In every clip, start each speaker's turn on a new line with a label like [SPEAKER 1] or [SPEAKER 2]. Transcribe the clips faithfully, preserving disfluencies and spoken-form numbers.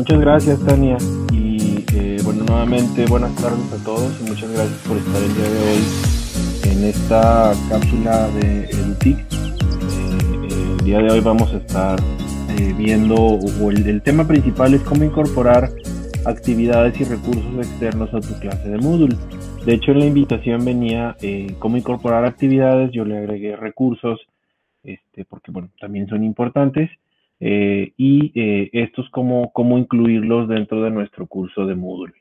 [SPEAKER 1] Muchas gracias, Tania. Y eh, bueno, nuevamente buenas tardes a todos y muchas gracias por estar el día de hoy en esta cápsula de EduTIC. Eh, el día de hoy vamos a estar eh, viendo, o el, el tema principal es cómo incorporar actividades y recursos externos a tu clase de Moodle. De hecho, en la invitación venía eh, cómo incorporar actividades, yo le agregué recursos, este, porque bueno, también son importantes. Eh, y eh, estos cómo, cómo incluirlos dentro de nuestro curso de Moodle.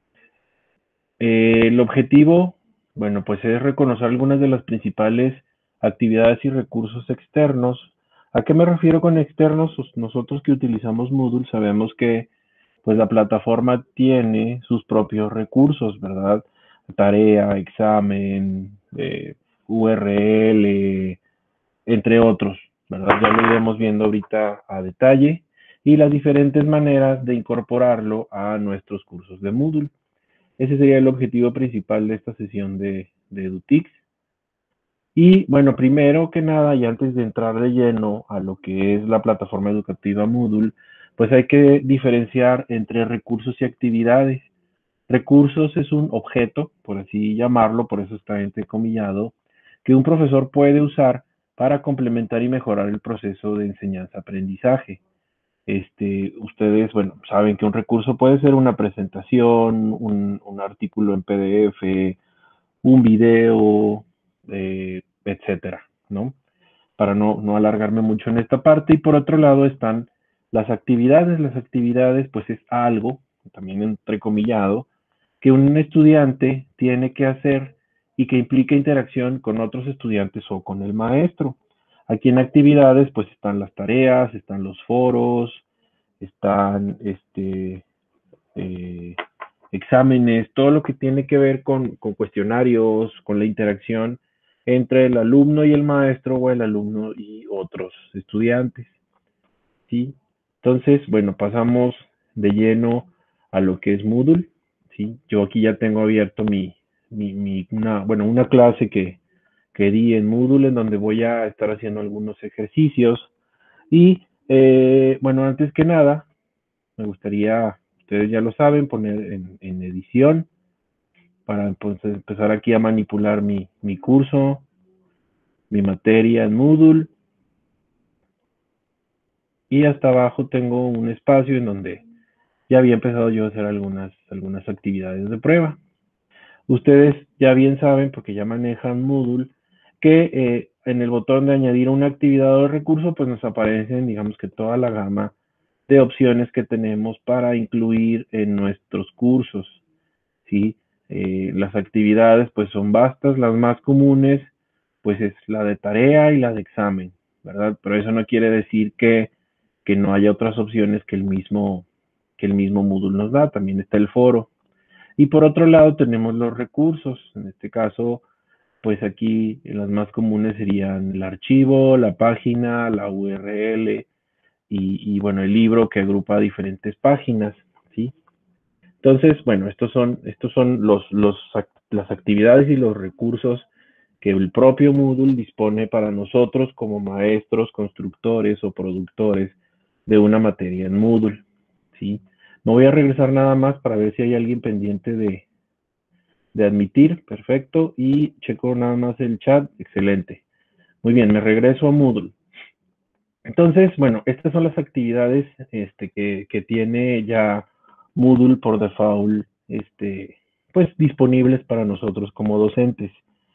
[SPEAKER 1] Eh, el objetivo, bueno, pues es reconocer algunas de las principales actividades y recursos externos. ¿A qué me refiero con externos? Pues nosotros que utilizamos Moodle sabemos que pues la plataforma tiene sus propios recursos, ¿verdad? Tarea, examen, eh, U R L, entre otros, ¿verdad? Ya lo iremos viendo ahorita a detalle y las diferentes maneras de incorporarlo a nuestros cursos de Moodle. Ese sería el objetivo principal de esta sesión de, de EduTIC. Y bueno, primero que nada, y antes de entrar de lleno a lo que es la plataforma educativa Moodle, pues hay que diferenciar entre recursos y actividades. Recursos es un objeto, por así llamarlo, por eso está entrecomillado, que un profesor puede usar para complementar y mejorar el proceso de enseñanza-aprendizaje. Este, ustedes, bueno, saben que un recurso puede ser una presentación, un, un artículo en P D F, un video, eh, etcétera, ¿no? Para no, no alargarme mucho en esta parte. Y por otro lado están las actividades. Las actividades, pues es algo, también entrecomillado, que un estudiante tiene que hacer y que implica interacción con otros estudiantes o con el maestro. Aquí en actividades pues están las tareas, están los foros, están este, eh, exámenes, todo lo que tiene que ver con, con cuestionarios, con la interacción entre el alumno y el maestro o el alumno y otros estudiantes, ¿sí? Entonces, bueno, pasamos de lleno a lo que es Moodle, ¿sí? Yo aquí ya tengo abierto mi, mi, mi una, bueno, una clase que, que di en Moodle en donde voy a estar haciendo algunos ejercicios y, eh, bueno, antes que nada, me gustaría, ustedes ya lo saben, poner en, en edición para pues, empezar aquí a manipular mi, mi curso, mi materia en Moodle. Y hasta abajo tengo un espacio en donde ya había empezado yo a hacer algunas, algunas actividades de prueba. Ustedes ya bien saben, porque ya manejan Moodle, que eh, en el botón de añadir una actividad o recurso, pues nos aparecen, digamos que toda la gama de opciones que tenemos para incluir en nuestros cursos, ¿sí? Eh, las actividades, pues son vastas, las más comunes, pues es la de tarea y la de examen, ¿verdad? Pero eso no quiere decir que, que no haya otras opciones que el mismo que el mismo Moodle nos da, también está el foro. Y por otro lado tenemos los recursos, en este caso, pues aquí las más comunes serían el archivo, la página, la U R L y, y bueno, el libro que agrupa diferentes páginas, ¿sí? Entonces, bueno, estos son, estos son los, los, las actividades y los recursos que el propio Moodle dispone para nosotros como maestros, constructores o productores de una materia en Moodle, ¿sí? Me voy a regresar nada más para ver si hay alguien pendiente de, de admitir, perfecto, y checo nada más el chat, excelente. Muy bien, me regreso a Moodle. Entonces, bueno, estas son las actividades este, que, que tiene ya Moodle por default, este, pues disponibles para nosotros como docentes.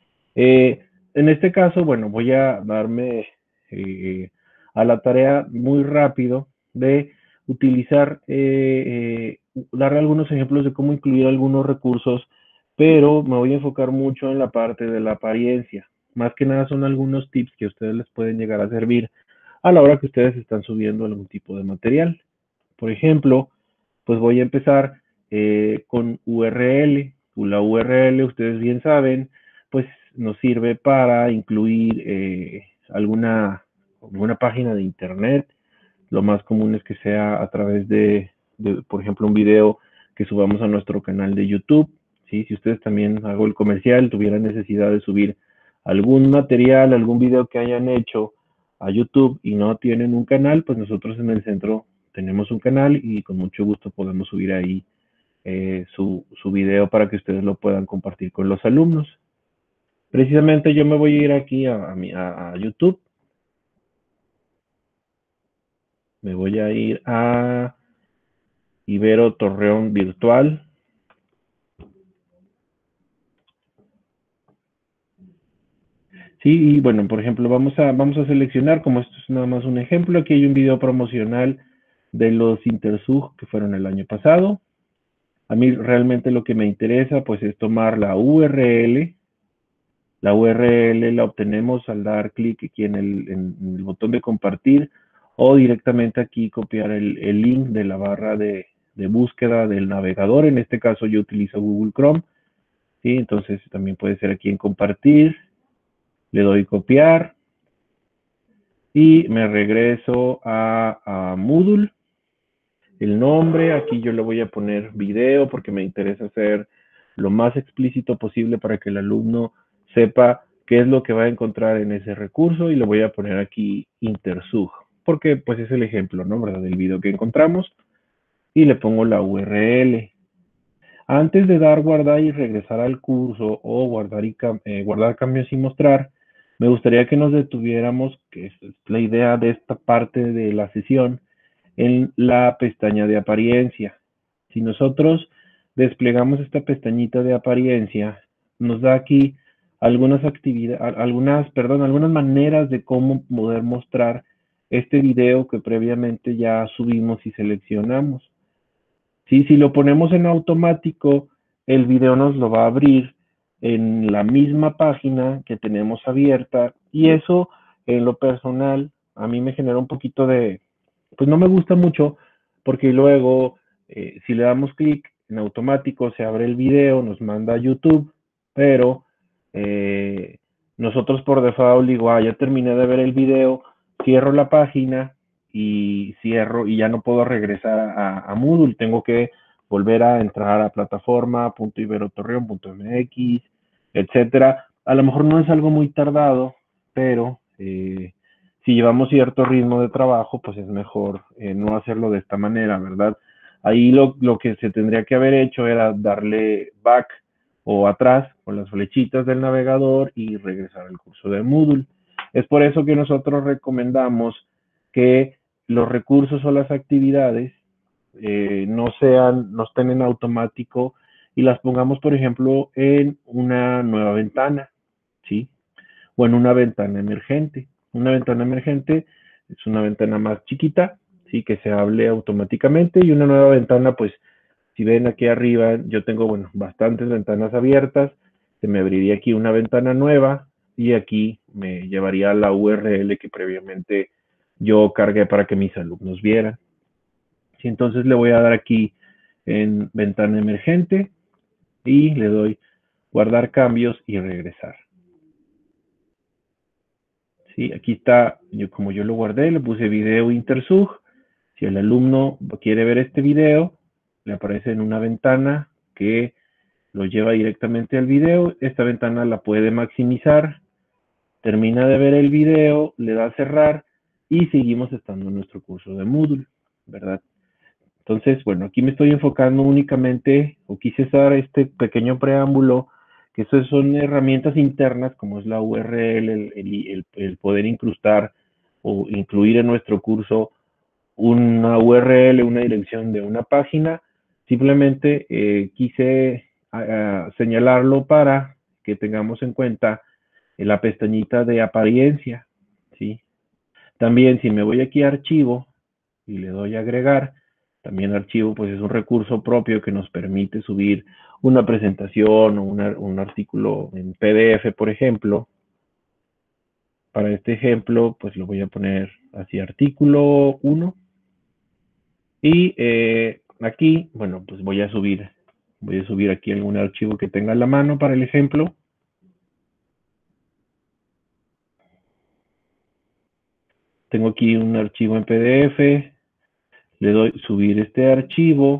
[SPEAKER 1] Eh, en este caso, bueno, voy a darme eh, a la tarea muy rápido de utilizar, eh, eh, dar algunos ejemplos de cómo incluir algunos recursos, pero me voy a enfocar mucho en la parte de la apariencia. Más que nada son algunos tips que a ustedes les pueden llegar a servir a la hora que ustedes están subiendo algún tipo de material. Por ejemplo, pues voy a empezar eh, con U R L. La U R L, ustedes bien saben, pues nos sirve para incluir eh, alguna, alguna página de internet. Lo más común es que sea a través de, de, por ejemplo, un video que subamos a nuestro canal de YouTube. ¿Sí? Si ustedes también, hago el comercial, tuvieran necesidad de subir algún material, algún video que hayan hecho a YouTube y no tienen un canal, pues nosotros en el centro tenemos un canal y con mucho gusto podemos subir ahí eh, su, su video para que ustedes lo puedan compartir con los alumnos. Precisamente yo me voy a ir aquí a, a, mi, a, a YouTube. Me voy a ir a Ibero Torreón Virtual. Sí, y bueno, por ejemplo, vamos a, vamos a seleccionar, como esto es nada más un ejemplo, aquí hay un video promocional de los Intersug que fueron el año pasado. A mí realmente lo que me interesa pues es tomar la U R L. La U R L la obtenemos al dar clic aquí en el, en el botón de compartir o directamente aquí copiar el, el link de la barra de, de búsqueda del navegador. En este caso yo utilizo Google Chrome. ¿Sí? Entonces también puede ser aquí en compartir. Le doy copiar y me regreso a, a Moodle. El nombre, aquí yo le voy a poner video porque me interesa hacer lo más explícito posible para que el alumno sepa qué es lo que va a encontrar en ese recurso y le voy a poner aquí Intersug, porque pues es el ejemplo, ¿no? ¿Verdad? Del video que encontramos y le pongo la U R L. Antes de dar guardar y regresar al curso o guardar, y eh, guardar cambios y mostrar, me gustaría que nos detuviéramos, que es la idea de esta parte de la sesión, en la pestaña de apariencia. Si nosotros desplegamos esta pestañita de apariencia, nos da aquí algunas actividades, algunas, perdón, algunas maneras de cómo poder mostrar este video que previamente ya subimos y seleccionamos. Sí, si lo ponemos en automático, el video nos lo va a abrir en la misma página que tenemos abierta y eso en lo personal a mí me genera un poquito de, pues no me gusta mucho porque luego eh, si le damos clic en automático se abre el video, nos manda a YouTube, pero eh, nosotros por default digo, ah, ya terminé de ver el video, cierro la página y cierro y ya no puedo regresar a, a Moodle, tengo que volver a entrar a plataforma punto ibero torreón punto m x, etcétera. A lo mejor no es algo muy tardado, pero eh, si llevamos cierto ritmo de trabajo, pues es mejor eh, no hacerlo de esta manera, ¿verdad? Ahí lo, lo que se tendría que haber hecho era darle back o atrás con las flechitas del navegador y regresar al curso de Moodle. Es por eso que nosotros recomendamos que los recursos o las actividades eh, no sean, no estén en automático y las pongamos, por ejemplo, en una nueva ventana, ¿sí? O en una ventana emergente. Una ventana emergente es una ventana más chiquita, ¿sí? Que se hable automáticamente y una nueva ventana, pues, si ven aquí arriba, yo tengo, bueno, bastantes ventanas abiertas, se me abriría aquí una ventana nueva y aquí me llevaría a la U R L que previamente yo cargué para que mis alumnos vieran. Sí, entonces le voy a dar aquí en ventana emergente y le doy guardar cambios y regresar. Sí, aquí está, yo, como yo lo guardé, le puse video Intersug. Si el alumno quiere ver este video, le aparece en una ventana que lo lleva directamente al video. Esta ventana la puede maximizar, termina de ver el video, le da a cerrar y seguimos estando en nuestro curso de Moodle, ¿verdad? Entonces, bueno, aquí me estoy enfocando únicamente, o quise dar este pequeño preámbulo, que esas son herramientas internas, como es la U R L, el, el, el poder incrustar o incluir en nuestro curso una U R L, una dirección de una página. Simplemente eh, quise uh, señalarlo para que tengamos en cuenta en la pestañita de apariencia, ¿sí? También si me voy aquí a archivo y le doy a agregar, también archivo pues es un recurso propio que nos permite subir una presentación o una, un artículo en P D F, por ejemplo. Para este ejemplo, pues lo voy a poner así, artículo uno. Y eh, aquí, bueno, pues voy a subir, voy a subir aquí algún archivo que tenga a la mano para el ejemplo. Tengo aquí un archivo en P D F, le doy subir este archivo.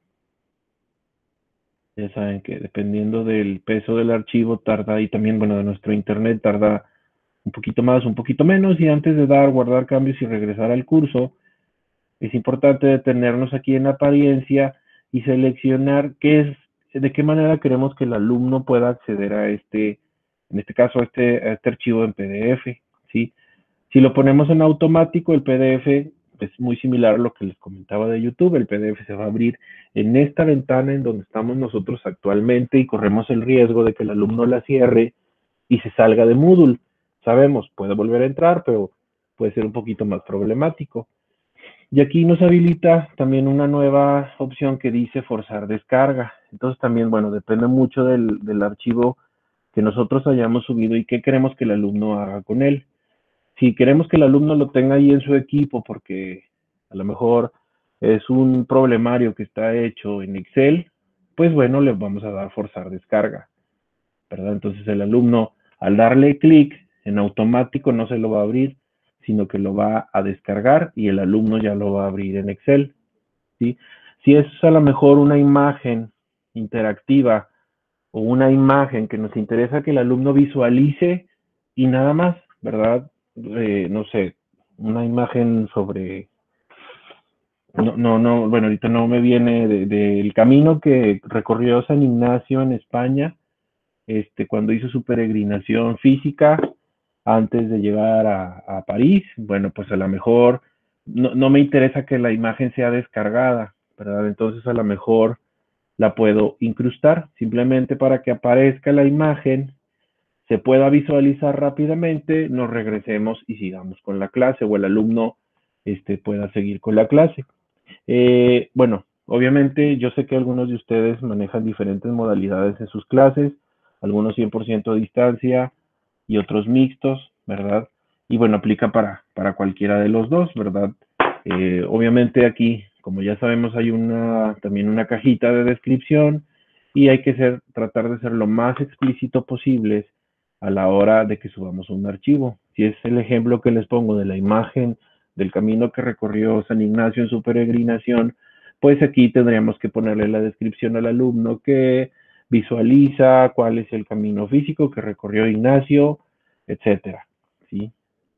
[SPEAKER 1] Ya saben que dependiendo del peso del archivo tarda, y también, bueno, de nuestro internet tarda un poquito más, un poquito menos, y antes de dar, guardar cambios y regresar al curso, Es importante detenernos aquí en apariencia y seleccionar qué es, de qué manera queremos que el alumno pueda acceder a este, en este caso, a este, a este archivo en P D F, ¿sí? Si lo ponemos en automático, el P D F es muy similar a lo que les comentaba de YouTube. El P D F se va a abrir en esta ventana en donde estamos nosotros actualmente y corremos el riesgo de que el alumno la cierre y se salga de Moodle. Sabemos, puede volver a entrar, pero puede ser un poquito más problemático. Y aquí nos habilita también una nueva opción que dice forzar descarga. Entonces también, bueno, depende mucho del, del archivo que nosotros hayamos subido y qué queremos que el alumno haga con él. Si queremos que el alumno lo tenga ahí en su equipo porque a lo mejor es un problemario que está hecho en Excel, pues bueno, le vamos a dar forzar descarga, ¿verdad? Entonces el alumno al darle clic en automático no se lo va a abrir, sino que lo va a descargar y el alumno ya lo va a abrir en Excel, ¿sí? Si es a lo mejor una imagen interactiva o una imagen que nos interesa que el alumno visualice y nada más, ¿verdad? Eh, no sé, una imagen sobre, no, no, no, bueno, ahorita no me viene del de, de camino que recorrió San Ignacio en España, este, cuando hizo su peregrinación física antes de llegar a, a París. Bueno, pues a lo mejor no, no me interesa que la imagen sea descargada, ¿verdad? Entonces a lo mejor la puedo incrustar simplemente para que aparezca la imagen, se pueda visualizar rápidamente, nos regresemos y sigamos con la clase o el alumno este, pueda seguir con la clase. Eh, bueno, obviamente yo sé que algunos de ustedes manejan diferentes modalidades en sus clases, algunos cien por ciento a distancia y otros mixtos, ¿verdad? Y bueno, aplica para, para cualquiera de los dos, ¿verdad? Eh, obviamente aquí, como ya sabemos, hay una, también una cajita de descripción y hay que ser, tratar de ser lo más explícito posible a la hora de que subamos un archivo. Si es el ejemplo que les pongo de la imagen del camino que recorrió San Ignacio en su peregrinación, pues aquí tendríamos que ponerle la descripción al alumno que visualiza cuál es el camino físico que recorrió Ignacio, etcétera, ¿sí?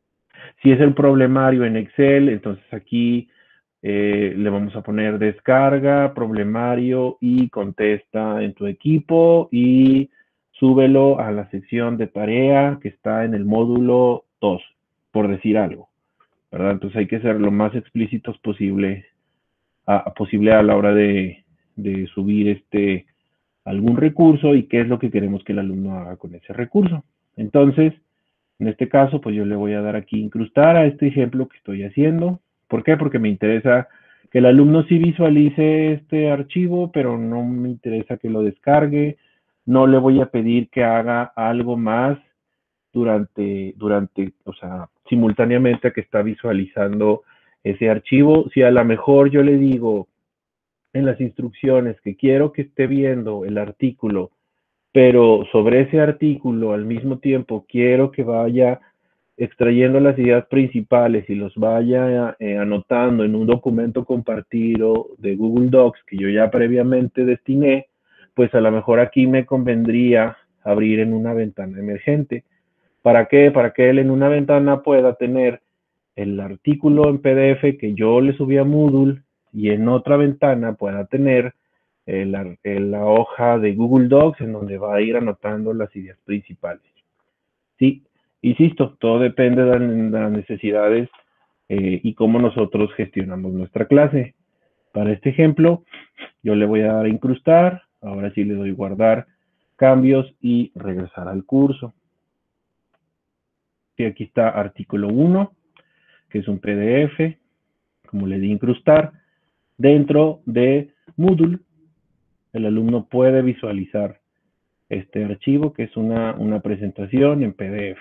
[SPEAKER 1] Si es el problemario en Excel, entonces aquí eh, le vamos a poner descarga, problemario y contesta en tu equipo y súbelo a la sección de tarea que está en el módulo dos, por decir algo, ¿verdad? Entonces hay que ser lo más explícitos posible a, posible a la hora de, de subir este algún recurso y qué es lo que queremos que el alumno haga con ese recurso. Entonces, en este caso, pues yo le voy a dar aquí incrustar a este ejemplo que estoy haciendo. ¿Por qué? Porque me interesa que el alumno sí visualice este archivo, pero no me interesa que lo descargue. No le voy a pedir que haga algo más durante, durante, o sea, simultáneamente a que está visualizando ese archivo. Si a lo mejor yo le digo en las instrucciones que quiero que esté viendo el artículo, pero sobre ese artículo al mismo tiempo quiero que vaya extrayendo las ideas principales y los vaya eh, anotando en un documento compartido de Google Docs que yo ya previamente destiné, pues a lo mejor aquí me convendría abrir en una ventana emergente. ¿Para qué? Para que él en una ventana pueda tener el artículo en P D F que yo le subí a Moodle y en otra ventana pueda tener el, el, la hoja de Google Docs en donde va a ir anotando las ideas principales. Sí, insisto, todo depende de las necesidades eh, y cómo nosotros gestionamos nuestra clase. Para este ejemplo, yo le voy a dar a incrustar, ahora sí le doy guardar cambios y regresar al curso. Y aquí está artículo uno, que es un P D F, como le di incrustar, dentro de Moodle. El alumno puede visualizar este archivo, que es una, una presentación en P D F.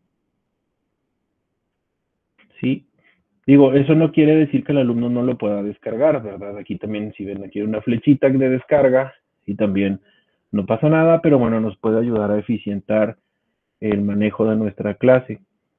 [SPEAKER 1] ¿Sí? Digo, eso no quiere decir que el alumno no lo pueda descargar, ¿verdad? Aquí también, si ven, aquí hay una flechita de descarga y también no pasa nada, pero bueno, nos puede ayudar a eficientar el manejo de nuestra clase.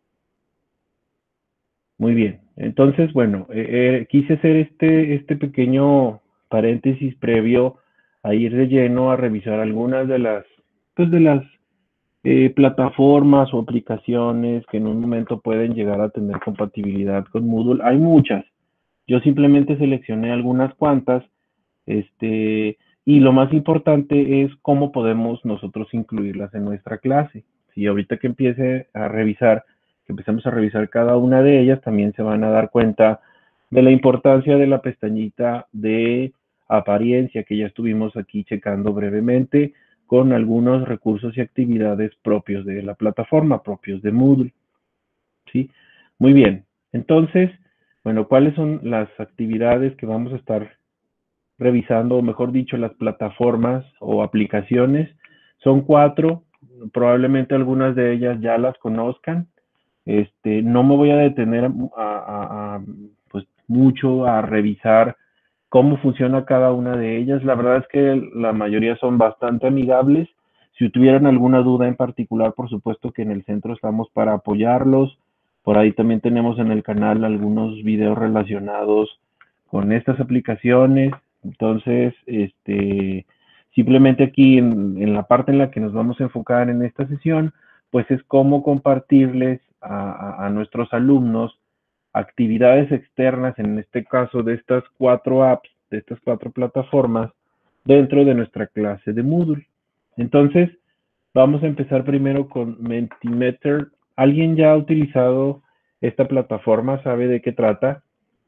[SPEAKER 1] Muy bien, entonces, bueno, eh, eh, quise hacer este, este pequeño paréntesis previo a ir de lleno a revisar algunas de las, pues de las eh, plataformas o aplicaciones que en un momento pueden llegar a tener compatibilidad con Moodle. Hay muchas, Yo simplemente seleccioné algunas cuantas, este, y lo más importante es cómo podemos nosotros incluirlas en nuestra clase. Si ahorita que empiece a revisar, que empecemos a revisar cada una de ellas, también se van a dar cuenta de la importancia de la pestañita de apariencia que ya estuvimos aquí checando brevemente con algunos recursos y actividades propios de la plataforma, propios de Moodle. ¿Sí? Muy bien. Entonces, bueno, ¿cuáles son las actividades que vamos a estar revisando, o mejor dicho, las plataformas o aplicaciones? Son cuatro, probablemente algunas de ellas ya las conozcan. Este, no me voy a detener a, a, a, pues mucho a revisar cómo funciona cada una de ellas. La verdad es que la mayoría son bastante amigables. Si tuvieran alguna duda en particular, por supuesto que en el centro estamos para apoyarlos. Por ahí también tenemos en el canal algunos videos relacionados con estas aplicaciones. Entonces, este, simplemente aquí en, en la parte en la que nos vamos a enfocar en esta sesión, pues es cómo compartirles a, a, a nuestros alumnos actividades externas, en este caso de estas cuatro apps, de estas cuatro plataformas, dentro de nuestra clase de Moodle. Entonces, vamos a empezar primero con Mentimeter. ¿Alguien ya ha utilizado esta plataforma? ¿Sabe de qué trata?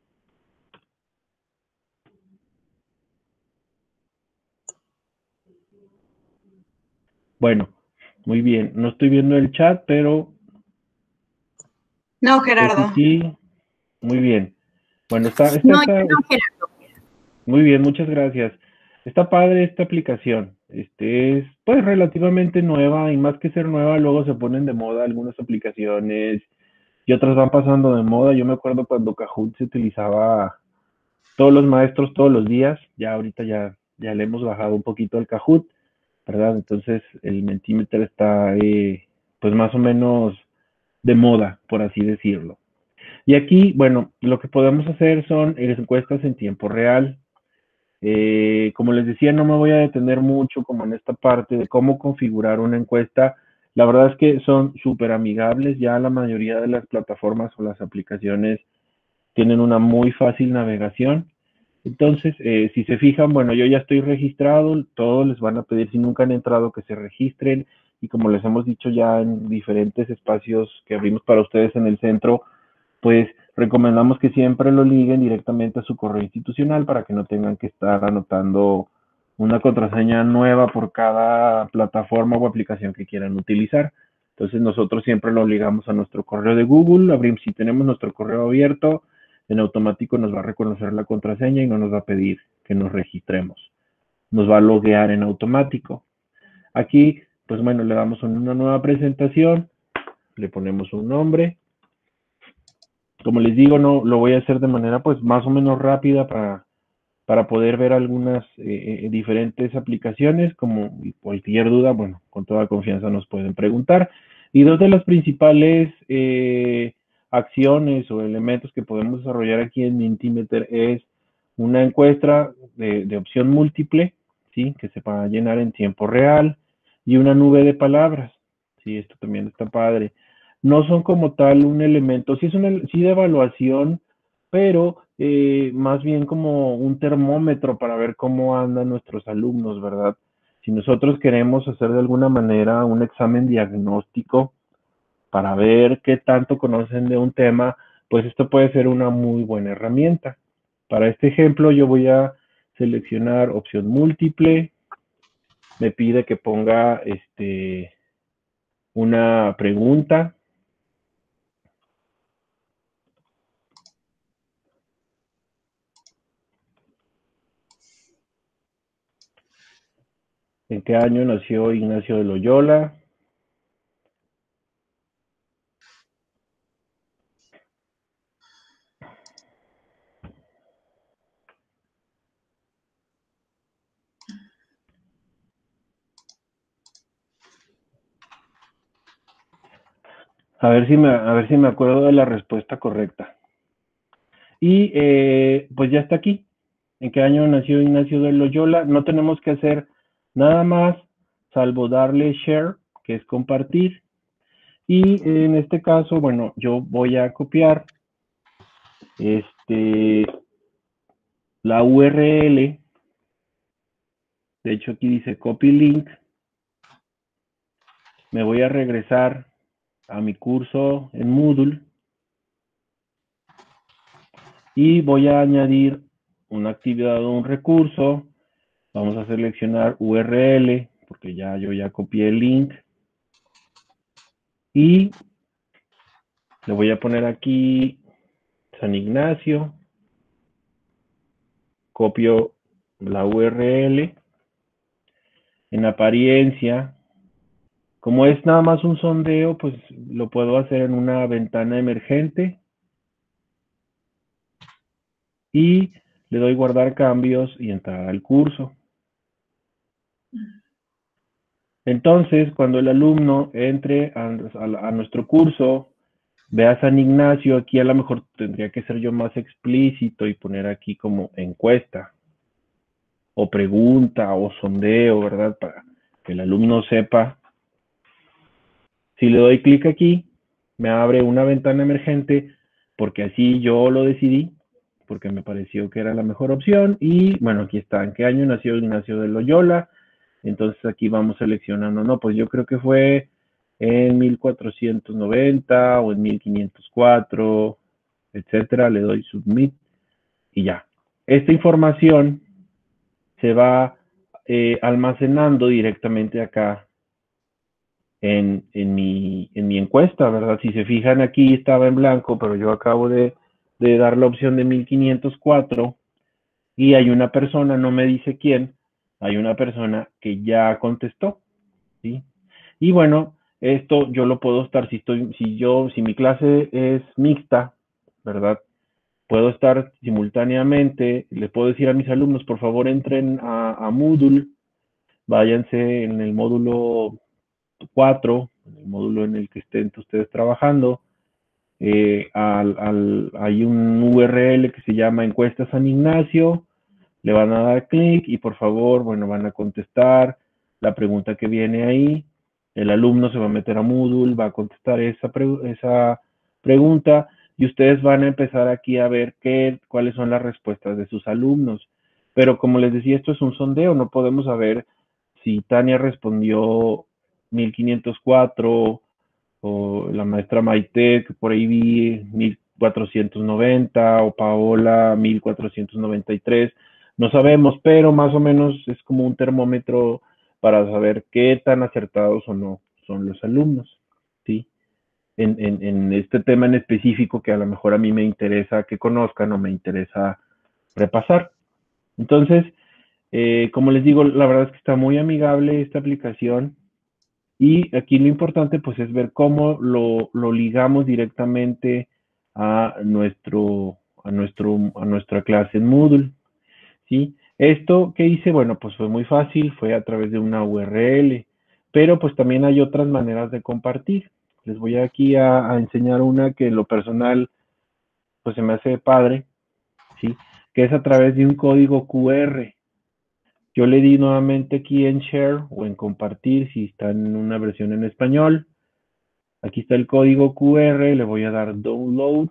[SPEAKER 1] Bueno, muy bien. No estoy viendo el chat, pero...
[SPEAKER 2] No, Gerardo.
[SPEAKER 1] Sí, muy bien. Bueno, está, está,
[SPEAKER 2] no,
[SPEAKER 1] está,
[SPEAKER 2] no, Gerardo.
[SPEAKER 1] Muy bien, muchas gracias. Está padre esta aplicación. Este es pues relativamente nueva y más que ser nueva, luego se ponen de moda algunas aplicaciones y otras van pasando de moda. Yo me acuerdo cuando Kahoot se utilizaba todos los maestros todos los días. Ya ahorita ya, ya le hemos bajado un poquito al Kahoot, ¿verdad? Entonces el Mentimeter está eh, pues más o menos de moda, por así decirlo. Y aquí, bueno, lo que podemos hacer son encuestas en tiempo real. Eh, como les decía, no me voy a detener mucho como en esta parte de cómo configurar una encuesta. La verdad es que son súper amigables. Ya la mayoría de las plataformas o las aplicaciones tienen una muy fácil navegación. Entonces, eh, si se fijan, bueno, yo ya estoy registrado. Todos les van a pedir, si nunca han entrado, que se registren. Y como les hemos dicho ya en diferentes espacios que abrimos para ustedes en el centro, pues recomendamos que siempre lo liguen directamente a su correo institucional para que no tengan que estar anotando una contraseña nueva por cada plataforma o aplicación que quieran utilizar. Entonces nosotros siempre lo ligamos a nuestro correo de Google. Abrimos, si tenemos nuestro correo abierto, en automático nos va a reconocer la contraseña y no nos va a pedir que nos registremos. Nos va a loguear en automático. Aquí, pues bueno, le damos una nueva presentación, le ponemos un nombre. Como les digo, no lo voy a hacer de manera pues más o menos rápida para, para poder ver algunas eh, eh, diferentes aplicaciones. Como cualquier duda, bueno, con toda confianza nos pueden preguntar. Y dos de las principales eh, acciones o elementos que podemos desarrollar aquí en Mentimeter es una encuesta de, de opción múltiple, ¿sí? Que se va a llenar en tiempo real, y una nube de palabras. Sí, esto también está padre. No son como tal un elemento, sí es una, sí de evaluación, pero eh, más bien como un termómetro para ver cómo andan nuestros alumnos, ¿verdad? Si nosotros queremos hacer de alguna manera un examen diagnóstico para ver qué tanto conocen de un tema, pues esto puede ser una muy buena herramienta. Para este ejemplo yo voy a seleccionar opción múltiple, me pide que ponga este, una pregunta. ¿En qué año nació Ignacio de Loyola? A ver si me, a ver si me acuerdo de la respuesta correcta. Y eh, pues ya está aquí. ¿En qué año nació Ignacio de Loyola? No tenemos que hacer nada más, salvo darle share, que es compartir. Y en este caso, bueno, yo voy a copiar este, la U R L, de hecho aquí dice copy link, me voy a regresar a mi curso en Moodle y voy a añadir una actividad o un recurso. Vamos a seleccionar U R L, porque ya yo ya copié el link. Y le voy a poner aquí San Ignacio. Copio la U R L. En apariencia, como es nada más un sondeo, pues lo puedo hacer en una ventana emergente. Y le doy guardar cambios y entrar al curso. Entonces, cuando el alumno entre a, a, a nuestro curso, vea a San Ignacio, aquí a lo mejor tendría que ser yo más explícito y poner aquí como encuesta, o pregunta, o sondeo, ¿verdad? Para que el alumno sepa. Si le doy clic aquí, me abre una ventana emergente, porque así yo lo decidí, porque me pareció que era la mejor opción. Y bueno, aquí está, ¿en qué año nació Ignacio de Loyola? Entonces aquí vamos seleccionando, no, pues yo creo que fue en mil cuatrocientos noventa o en mil quinientos cuatro, etcétera. Le doy submit y ya. Esta información se va eh, almacenando directamente acá en, en, mi, en mi encuesta, ¿verdad? Si se fijan aquí estaba en blanco, pero yo acabo de, de dar la opción de mil quinientos cuatro y hay una persona, no me dice quién, hay una persona que ya contestó, ¿sí? Y bueno, esto yo lo puedo estar, si estoy, si yo, si mi clase es mixta, ¿verdad? Puedo estar simultáneamente, le puedo decir a mis alumnos, por favor entren a, a Moodle, váyanse en el módulo cuatro, en el módulo en el que estén ustedes trabajando, eh, al, al, hay un U R L que se llama Encuesta San Ignacio, le van a dar clic y por favor, bueno, van a contestar la pregunta que viene ahí. El alumno se va a meter a Moodle, va a contestar esa, pre esa pregunta y ustedes van a empezar aquí a ver qué, cuáles son las respuestas de sus alumnos. Pero como les decía, esto es un sondeo, no podemos saber si Tania respondió mil quinientos cuatro o la maestra Maite, que por ahí vi mil cuatrocientos noventa, o Paola mil cuatrocientos noventa y tres. No sabemos, pero más o menos es como un termómetro para saber qué tan acertados o no son los alumnos, ¿sí? En, en, en este tema en específico que a lo mejor a mí me interesa que conozcan o me interesa repasar. Entonces, eh, como les digo, la verdad es que está muy amigable esta aplicación. Y aquí lo importante pues es ver cómo lo, lo ligamos directamente a nuestro, a nuestro, a nuestra clase en Moodle, ¿sí? Esto que hice, bueno, pues fue muy fácil, fue a través de una U R L, pero pues también hay otras maneras de compartir. Les voy aquí a, a enseñar una que en lo personal pues se me hace padre, ¿sí? Que es a través de un código Q R. Yo le di nuevamente aquí en Share o en Compartir si está en una versión en español. Aquí está el código Q R, le voy a dar Download.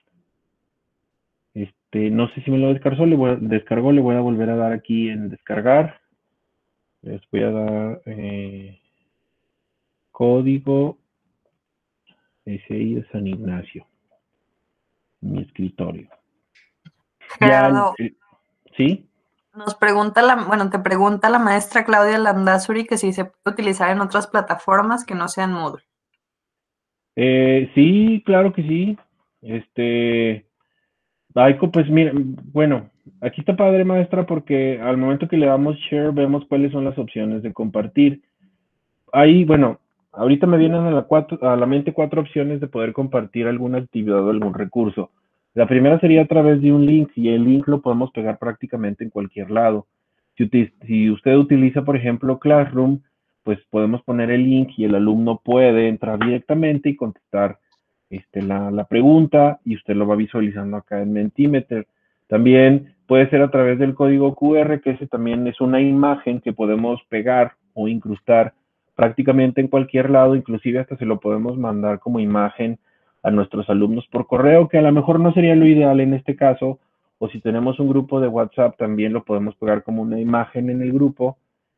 [SPEAKER 1] Este, no sé si me lo descargó, le voy a, descargó, le voy a volver a dar aquí en Descargar. Les voy a dar eh, código S I de San Ignacio. Mi escritorio. Ya,
[SPEAKER 2] Gerardo,
[SPEAKER 1] el, ¿sí?
[SPEAKER 2] nos pregunta la, bueno, te pregunta la maestra Claudia Landazuri que si se puede utilizar en otras plataformas que no sean Moodle.
[SPEAKER 1] Eh, sí, claro que sí. Este, Aiko, pues mira, bueno, aquí está padre, maestra, porque al momento que le damos share vemos cuáles son las opciones de compartir. Ahí, bueno, ahorita me vienen a la, cuatro, a la mente cuatro opciones de poder compartir alguna actividad o algún recurso. La primera sería a través de un link y el link lo podemos pegar prácticamente en cualquier lado. Si, si usted utiliza, por ejemplo, Classroom, pues podemos poner el link y el alumno puede entrar directamente y contestar este, la, la pregunta y usted lo va visualizando acá en Mentimeter. También puede ser a través del código Q R, que ese también es una imagen que podemos pegar o incrustar prácticamente en cualquier lado, inclusive hasta se lo podemos mandar como imagen a nuestros alumnos por correo, que a lo mejor no sería lo ideal en este caso, o si tenemos un grupo de WhatsApp, también lo podemos pegar como una imagen en el grupo,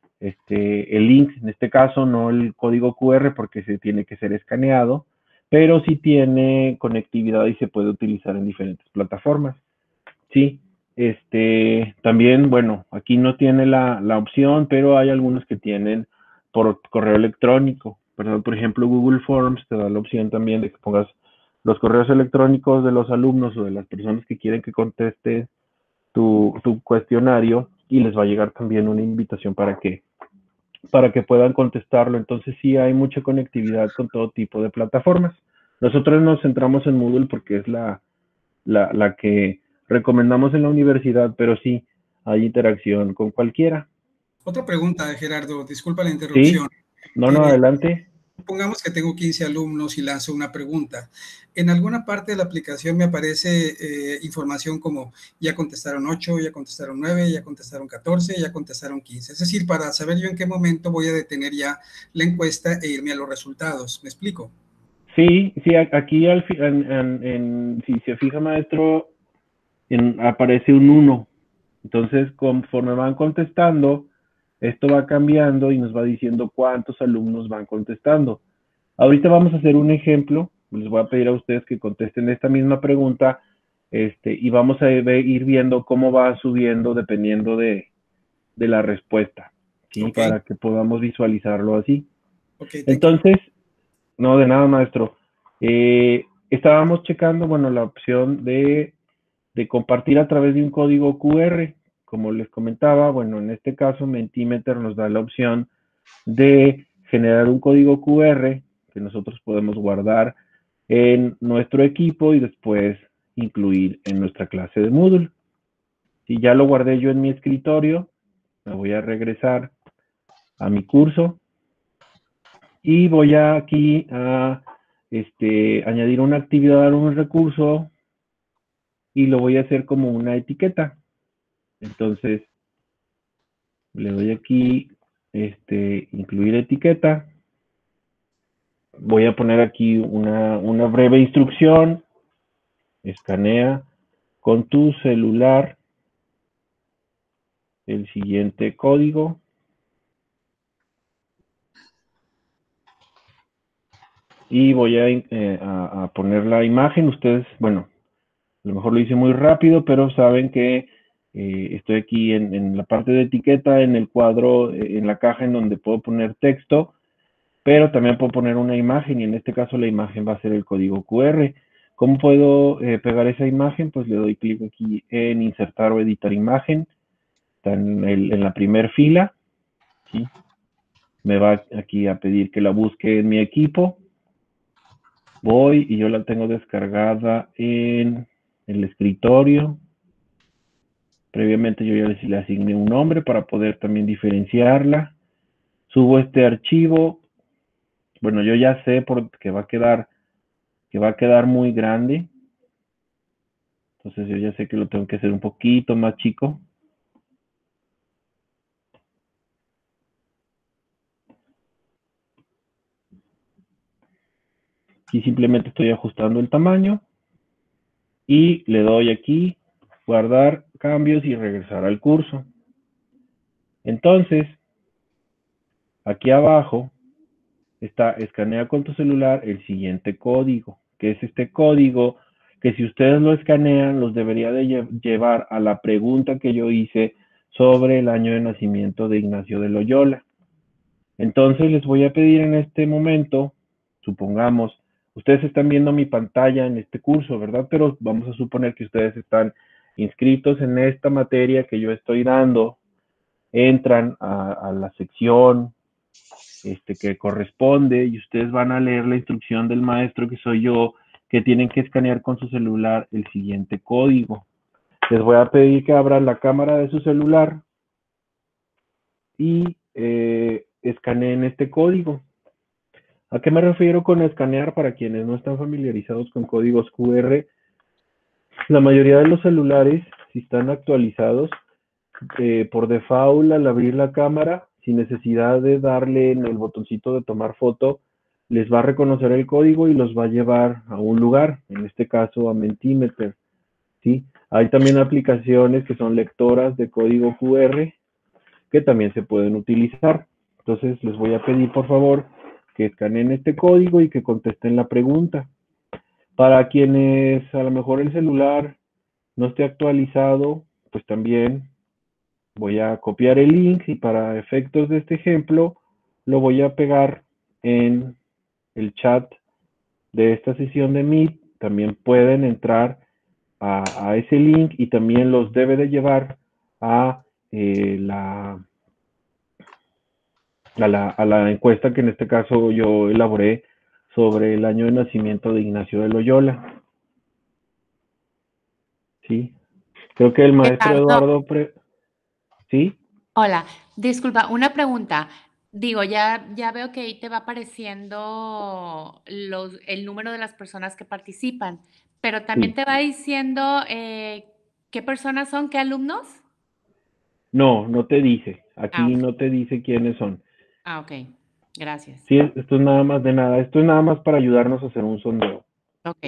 [SPEAKER 1] este, el link, en este caso, no el código Q R porque se tiene que ser escaneado, pero sí tiene conectividad y se puede utilizar en diferentes plataformas. Sí, este, también, bueno, aquí no tiene la, la opción, pero hay algunos que tienen por correo electrónico, ¿verdad? Por ejemplo, Google Forms te da la opción también de que pongas los correos electrónicos de los alumnos o de las personas que quieren que conteste tu, tu cuestionario y les va a llegar también una invitación para que, para que puedan contestarlo. Entonces sí hay mucha conectividad con todo tipo de plataformas. Nosotros nos centramos en Moodle porque es la, la, la que recomendamos en la universidad, pero sí hay interacción con cualquiera.
[SPEAKER 3] Otra pregunta, Gerardo, disculpa la interrupción.
[SPEAKER 1] Sí, no, no,
[SPEAKER 3] Eh,
[SPEAKER 1] adelante.
[SPEAKER 3] Supongamos que tengo quince alumnos y lanzo una pregunta. En alguna parte de la aplicación me aparece eh, información como ya contestaron ocho, ya contestaron nueve, ya contestaron catorce, ya contestaron quince. Es decir, para saber yo en qué momento voy a detener ya la encuesta e irme a los resultados. ¿Me explico?
[SPEAKER 1] Sí, sí, aquí al, en, en, en, si se fija, maestro, en, aparece un uno. Entonces, conforme van contestando, esto va cambiando y nos va diciendo cuántos alumnos van contestando. Ahorita vamos a hacer un ejemplo. Les voy a pedir a ustedes que contesten esta misma pregunta este, y vamos a ir viendo cómo va subiendo dependiendo de, de la respuesta, ¿sí?
[SPEAKER 3] Okay.
[SPEAKER 1] Para que podamos visualizarlo así.
[SPEAKER 3] Okay,
[SPEAKER 1] entonces, no, de nada, maestro. Eh, estábamos checando, bueno, la opción de, de compartir a través de un código Q R. Como les comentaba, bueno, en este caso Mentimeter nos da la opción de generar un código Q R que nosotros podemos guardar en nuestro equipo y después incluir en nuestra clase de Moodle. Si ya lo guardé yo en mi escritorio, me voy a regresar a mi curso y voy a aquí a este, añadir una actividad a un recurso y lo voy a hacer como una etiqueta. Entonces, le doy aquí, este, incluir etiqueta. Voy a poner aquí una, una breve instrucción. Escanea con tu celular el siguiente código. Y voy a, eh, a, a poner la imagen. Ustedes, bueno, a lo mejor lo hice muy rápido, pero saben que eh, estoy aquí en, en, la parte de etiqueta, en el cuadro, eh, en la caja en donde puedo poner texto, pero también puedo poner una imagen y en este caso la imagen va a ser el código Q R. ¿Cómo puedo eh, pegar esa imagen? Pues le doy clic aquí en insertar o editar imagen. Está en, el, en la primera fila. ¿Sí? Me va aquí a pedir que la busque en mi equipo. Voy y yo la tengo descargada en el escritorio. Previamente yo ya le asigné un nombre para poder también diferenciarla. Subo este archivo. Bueno, yo ya sé porque va a quedar, que va a quedar muy grande. Entonces yo ya sé que lo tengo que hacer un poquito más chico. Aquí simplemente estoy ajustando el tamaño. Y le doy aquí, guardar cambios y regresar al curso. Entonces, aquí abajo está escanea con tu celular el siguiente código, que es este código que si ustedes lo escanean, los debería de llevar a la pregunta que yo hice sobre el año de nacimiento de Ignacio de Loyola. Entonces les voy a pedir en este momento, supongamos, ustedes están viendo mi pantalla en este curso, ¿verdad? Pero vamos a suponer que ustedes están inscritos en esta materia que yo estoy dando, entran a, a la sección este, que corresponde y ustedes van a leer la instrucción del maestro, que soy yo, que tienen que escanear con su celular el siguiente código. Les voy a pedir que abran la cámara de su celular y eh, escaneen este código. ¿A qué me refiero con escanear? Para quienes no están familiarizados con códigos Q R, la mayoría de los celulares, si están actualizados, eh, por default, al abrir la cámara, sin necesidad de darle en el botoncito de tomar foto, les va a reconocer el código y los va a llevar a un lugar, en este caso a Mentimeter, ¿sí? Hay también aplicaciones que son lectoras de código Q R que también se pueden utilizar. Entonces les voy a pedir por favor que escaneen este código y que contesten la pregunta. Para quienes a lo mejor el celular no esté actualizado, pues también voy a copiar el link y para efectos de este ejemplo lo voy a pegar en el chat de esta sesión de Meet. También pueden entrar a, a ese link y también los debe de llevar a, eh, la, a, la, a la encuesta que en este caso yo elaboré sobre el año de nacimiento de Ignacio de Loyola. Sí, creo que el maestro Eduardo... Pre... ¿Sí?
[SPEAKER 4] Hola, disculpa, una pregunta. Digo, ya, ya veo que ahí te va apareciendo los, el número de las personas que participan, pero también
[SPEAKER 1] Sí.
[SPEAKER 4] te va diciendo eh, qué personas son, qué alumnos.
[SPEAKER 1] No, no te dice. Aquí
[SPEAKER 4] Ah, ok.
[SPEAKER 1] no te dice quiénes son.
[SPEAKER 4] Ah, ok. Gracias.
[SPEAKER 1] Sí, esto es nada más de nada. Esto es nada más para ayudarnos a hacer un sondeo.
[SPEAKER 4] Ok.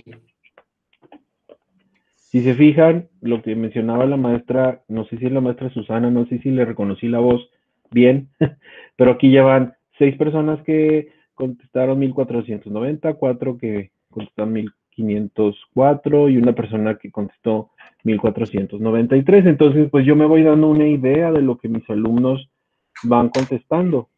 [SPEAKER 1] Si se fijan, lo que mencionaba la maestra, no sé si es la maestra Susana, no sé si le reconocí la voz bien, pero aquí ya van seis personas que contestaron mil cuatrocientos noventa, cuatro que contestaron mil quinientos cuatro y una persona que contestó mil cuatrocientos noventa y tres. Entonces, pues yo me voy dando una idea de lo que mis alumnos van contestando.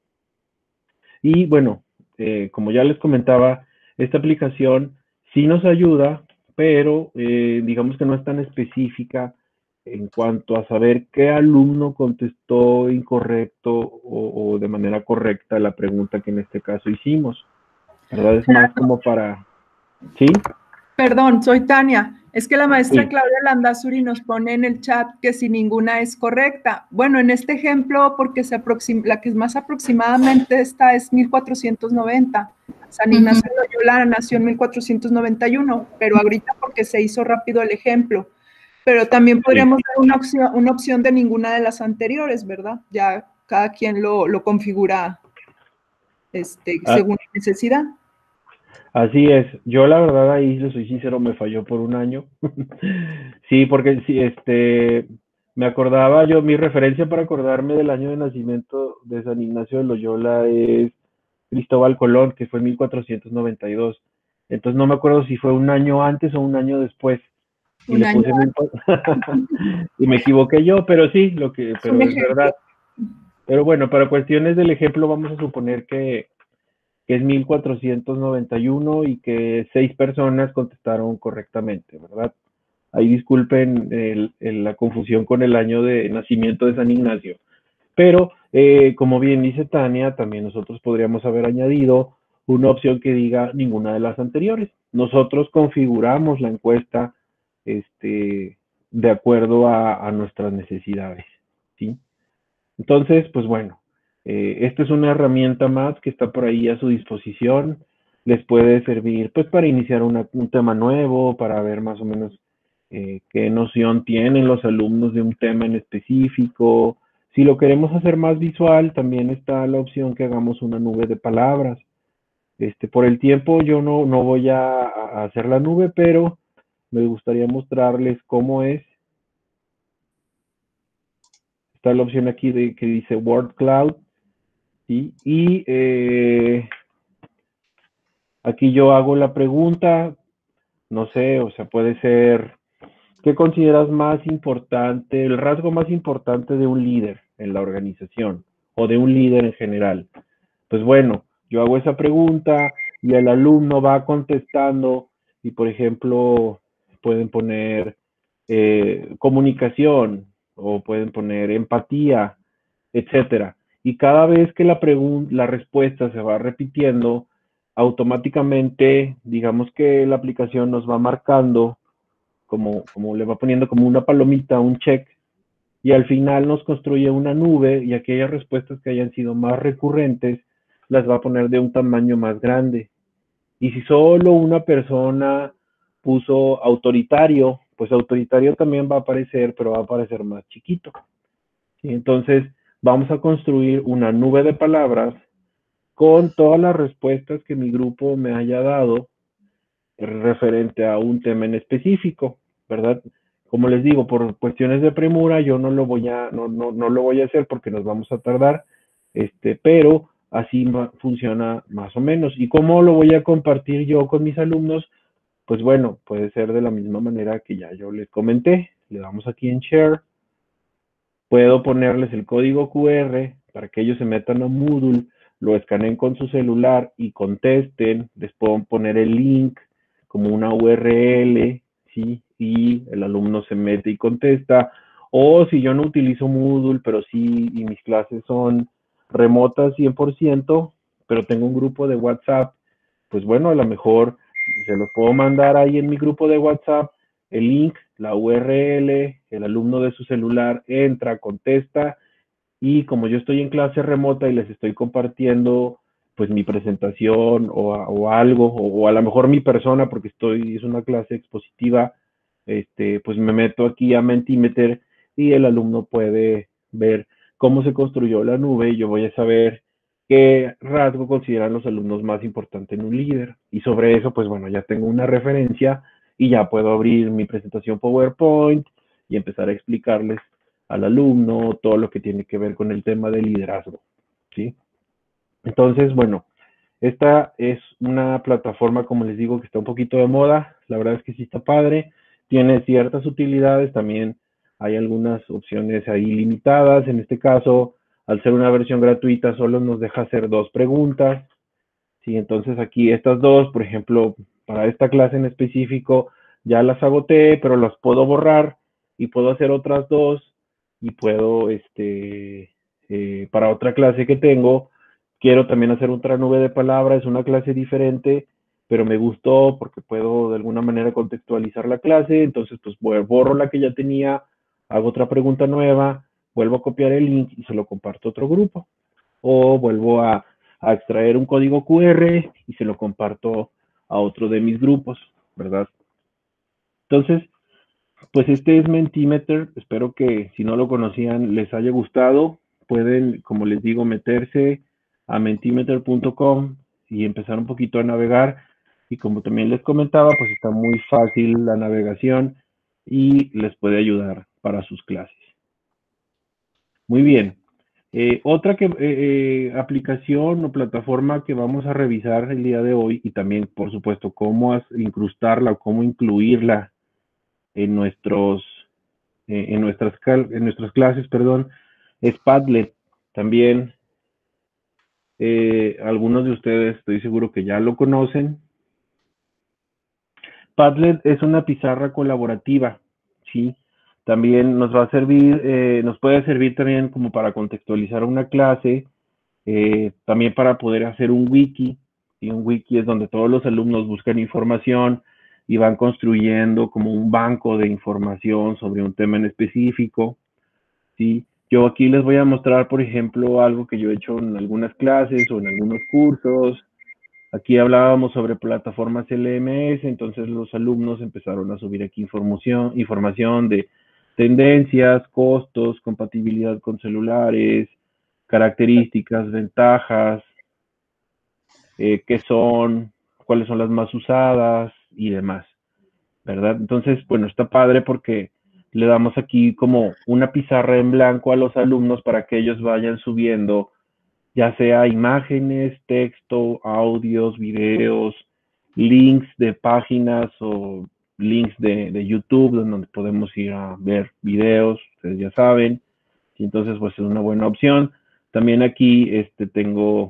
[SPEAKER 1] Y bueno, eh, como ya les comentaba, esta aplicación sí nos ayuda, pero eh, digamos que no es tan específica en cuanto a saber qué alumno contestó incorrecto o, o de manera correcta la pregunta que en este caso hicimos, ¿verdad? Es más como para... ¿Sí?
[SPEAKER 5] Perdón, soy Tania. Es que la maestra
[SPEAKER 1] Sí.
[SPEAKER 5] Claudia Landazuri nos pone en el chat que si ninguna es correcta. Bueno, en este ejemplo, porque se aproxima, la que más aproximadamente está es mil cuatrocientos noventa. San Ignacio de Loyola nació en mil cuatrocientos noventa y uno, pero ahorita porque se hizo rápido el ejemplo. Pero también podríamos
[SPEAKER 1] Sí.
[SPEAKER 5] dar una opción, una opción de ninguna de las anteriores, ¿verdad? Ya cada quien lo, lo configura este,
[SPEAKER 1] Ah,
[SPEAKER 5] según la necesidad.
[SPEAKER 1] así es. Yo la verdad ahí, le soy sincero, me falló por un año. Sí, porque sí, este, me acordaba yo, mi referencia para acordarme del año de nacimiento de San Ignacio de Loyola es Cristóbal Colón, que fue en mil cuatrocientos noventa y dos. Entonces no me acuerdo si fue un año antes o un año después. Y
[SPEAKER 5] Un
[SPEAKER 1] le
[SPEAKER 5] año
[SPEAKER 1] puse mil... y me equivoqué yo, pero sí, lo que,
[SPEAKER 5] es un
[SPEAKER 1] pero es
[SPEAKER 5] ejemplo.
[SPEAKER 1] verdad. Pero bueno, para cuestiones del ejemplo vamos a suponer que, que es mil cuatrocientos noventa y uno y que seis personas contestaron correctamente, ¿verdad? Ahí disculpen el, el, la confusión con el año de nacimiento de San Ignacio. Pero, eh, como bien dice Tania, también nosotros podríamos haber añadido una opción que diga ninguna de las anteriores. Nosotros configuramos la encuesta este, de acuerdo a, a nuestras necesidades, ¿sí? Entonces, pues bueno, eh, esta es una herramienta más que está por ahí a su disposición. Les puede servir pues para iniciar una, un tema nuevo, para ver más o menos eh, qué noción tienen los alumnos de un tema en específico. Si lo queremos hacer más visual, también está la opción que hagamos una nube de palabras. Este, por el tiempo yo no, no voy a, a hacer la nube, pero me gustaría mostrarles cómo es. Está la opción aquí de, que dice Word Cloud. ¿Sí? Y eh, aquí yo hago la pregunta, no sé, o sea, puede ser, ¿qué consideras más importante, el rasgo más importante de un líder en la organización o de un líder en general? Pues bueno, yo hago esa pregunta y el alumno va contestando y, por ejemplo, pueden poner eh, comunicación o pueden poner empatía, etcétera. Y cada vez que la, la respuesta se va repitiendo, automáticamente, digamos que la aplicación nos va marcando, como, como le va poniendo como una palomita, un check, y al final nos construye una nube y aquellas respuestas que hayan sido más recurrentes las va a poner de un tamaño más grande. Y si solo una persona puso autoritario, pues autoritario también va a aparecer, pero va a aparecer más chiquito. ¿Sí? Entonces, vamos a construir una nube de palabras con todas las respuestas que mi grupo me haya dado referente a un tema en específico, ¿verdad? como les digo, por cuestiones de premura, yo no lo voy a, no, no, no lo voy a hacer porque nos vamos a tardar, este, pero así funciona más o menos. ¿Y cómo lo voy a compartir yo con mis alumnos? Pues bueno, puede ser de la misma manera que ya yo les comenté. Le damos aquí en Share. Puedo ponerles el código Q R para que ellos se metan a Moodle, lo escaneen con su celular y contesten. Les puedo poner el link como una U R L, ¿sí? Y el alumno se mete y contesta. O si yo no utilizo Moodle, pero sí, y mis clases son remotas cien por ciento, pero tengo un grupo de WhatsApp, pues bueno, a lo mejor se los puedo mandar ahí en mi grupo de WhatsApp, el link, la U R L, el alumno de su celular entra, contesta, y como yo estoy en clase remota y les estoy compartiendo pues mi presentación o, o algo, o, o a lo mejor mi persona, porque estoy, es una clase expositiva, este, pues me meto aquí a Mentimeter y el alumno puede ver cómo se construyó la nube y yo voy a saber qué rasgo consideran los alumnos más importante en un líder. Y sobre eso, pues bueno, ya tengo una referencia y ya puedo abrir mi presentación PowerPoint y empezar a explicarles al alumno todo lo que tiene que ver con el tema de liderazgo, ¿sí? Entonces, bueno, esta es una plataforma, como les digo, que está un poquito de moda. La verdad es que sí está padre. Tiene ciertas utilidades. También hay algunas opciones ahí limitadas. En este caso, al ser una versión gratuita, solo nos deja hacer dos preguntas. Sí, entonces aquí estas dos, por ejemplo, para esta clase en específico, ya las agoté, pero las puedo borrar y puedo hacer otras dos y puedo, este, eh, para otra clase que tengo, quiero también hacer otra nube de palabras, es una clase diferente, pero me gustó porque puedo de alguna manera contextualizar la clase, entonces pues borro la que ya tenía, hago otra pregunta nueva, vuelvo a copiar el link y se lo comparto a otro grupo. O vuelvo a, a extraer un código Q R y se lo comparto a otro de mis grupos, ¿verdad? Entonces, pues este es Mentimeter, espero que si no lo conocían les haya gustado. Pueden, como les digo, meterse a mentimeter punto com y empezar un poquito a navegar. Y como también les comentaba, pues está muy fácil la navegación y les puede ayudar para sus clases. Muy bien. Eh, otra que, eh, eh, aplicación o plataforma que vamos a revisar el día de hoy y también, por supuesto, cómo incrustarla o cómo incluirla en nuestros eh, en nuestras en nuestras clases, perdón, es Padlet. También eh, algunos de ustedes estoy seguro que ya lo conocen. Padlet es una pizarra colaborativa, ¿sí? También nos va a servir, eh, nos puede servir también como para contextualizar una clase, eh, también para poder hacer un wiki, y un wiki es donde todos los alumnos buscan información y van construyendo como un banco de información sobre un tema en específico, ¿sí? Yo aquí les voy a mostrar, por ejemplo, algo que yo he hecho en algunas clases o en algunos cursos. Aquí hablábamos sobre plataformas L M S, entonces los alumnos empezaron a subir aquí información, información de tendencias, costos, compatibilidad con celulares, características, ventajas, eh, qué son, cuáles son las más usadas y demás, ¿verdad? Entonces, bueno, está padre porque le damos aquí como una pizarra en blanco a los alumnos para que ellos vayan subiendo, ya sea imágenes, texto, audios, videos, links de páginas o links de, de YouTube donde podemos ir a ver videos, ustedes ya saben, y entonces pues es una buena opción. También aquí este, tengo,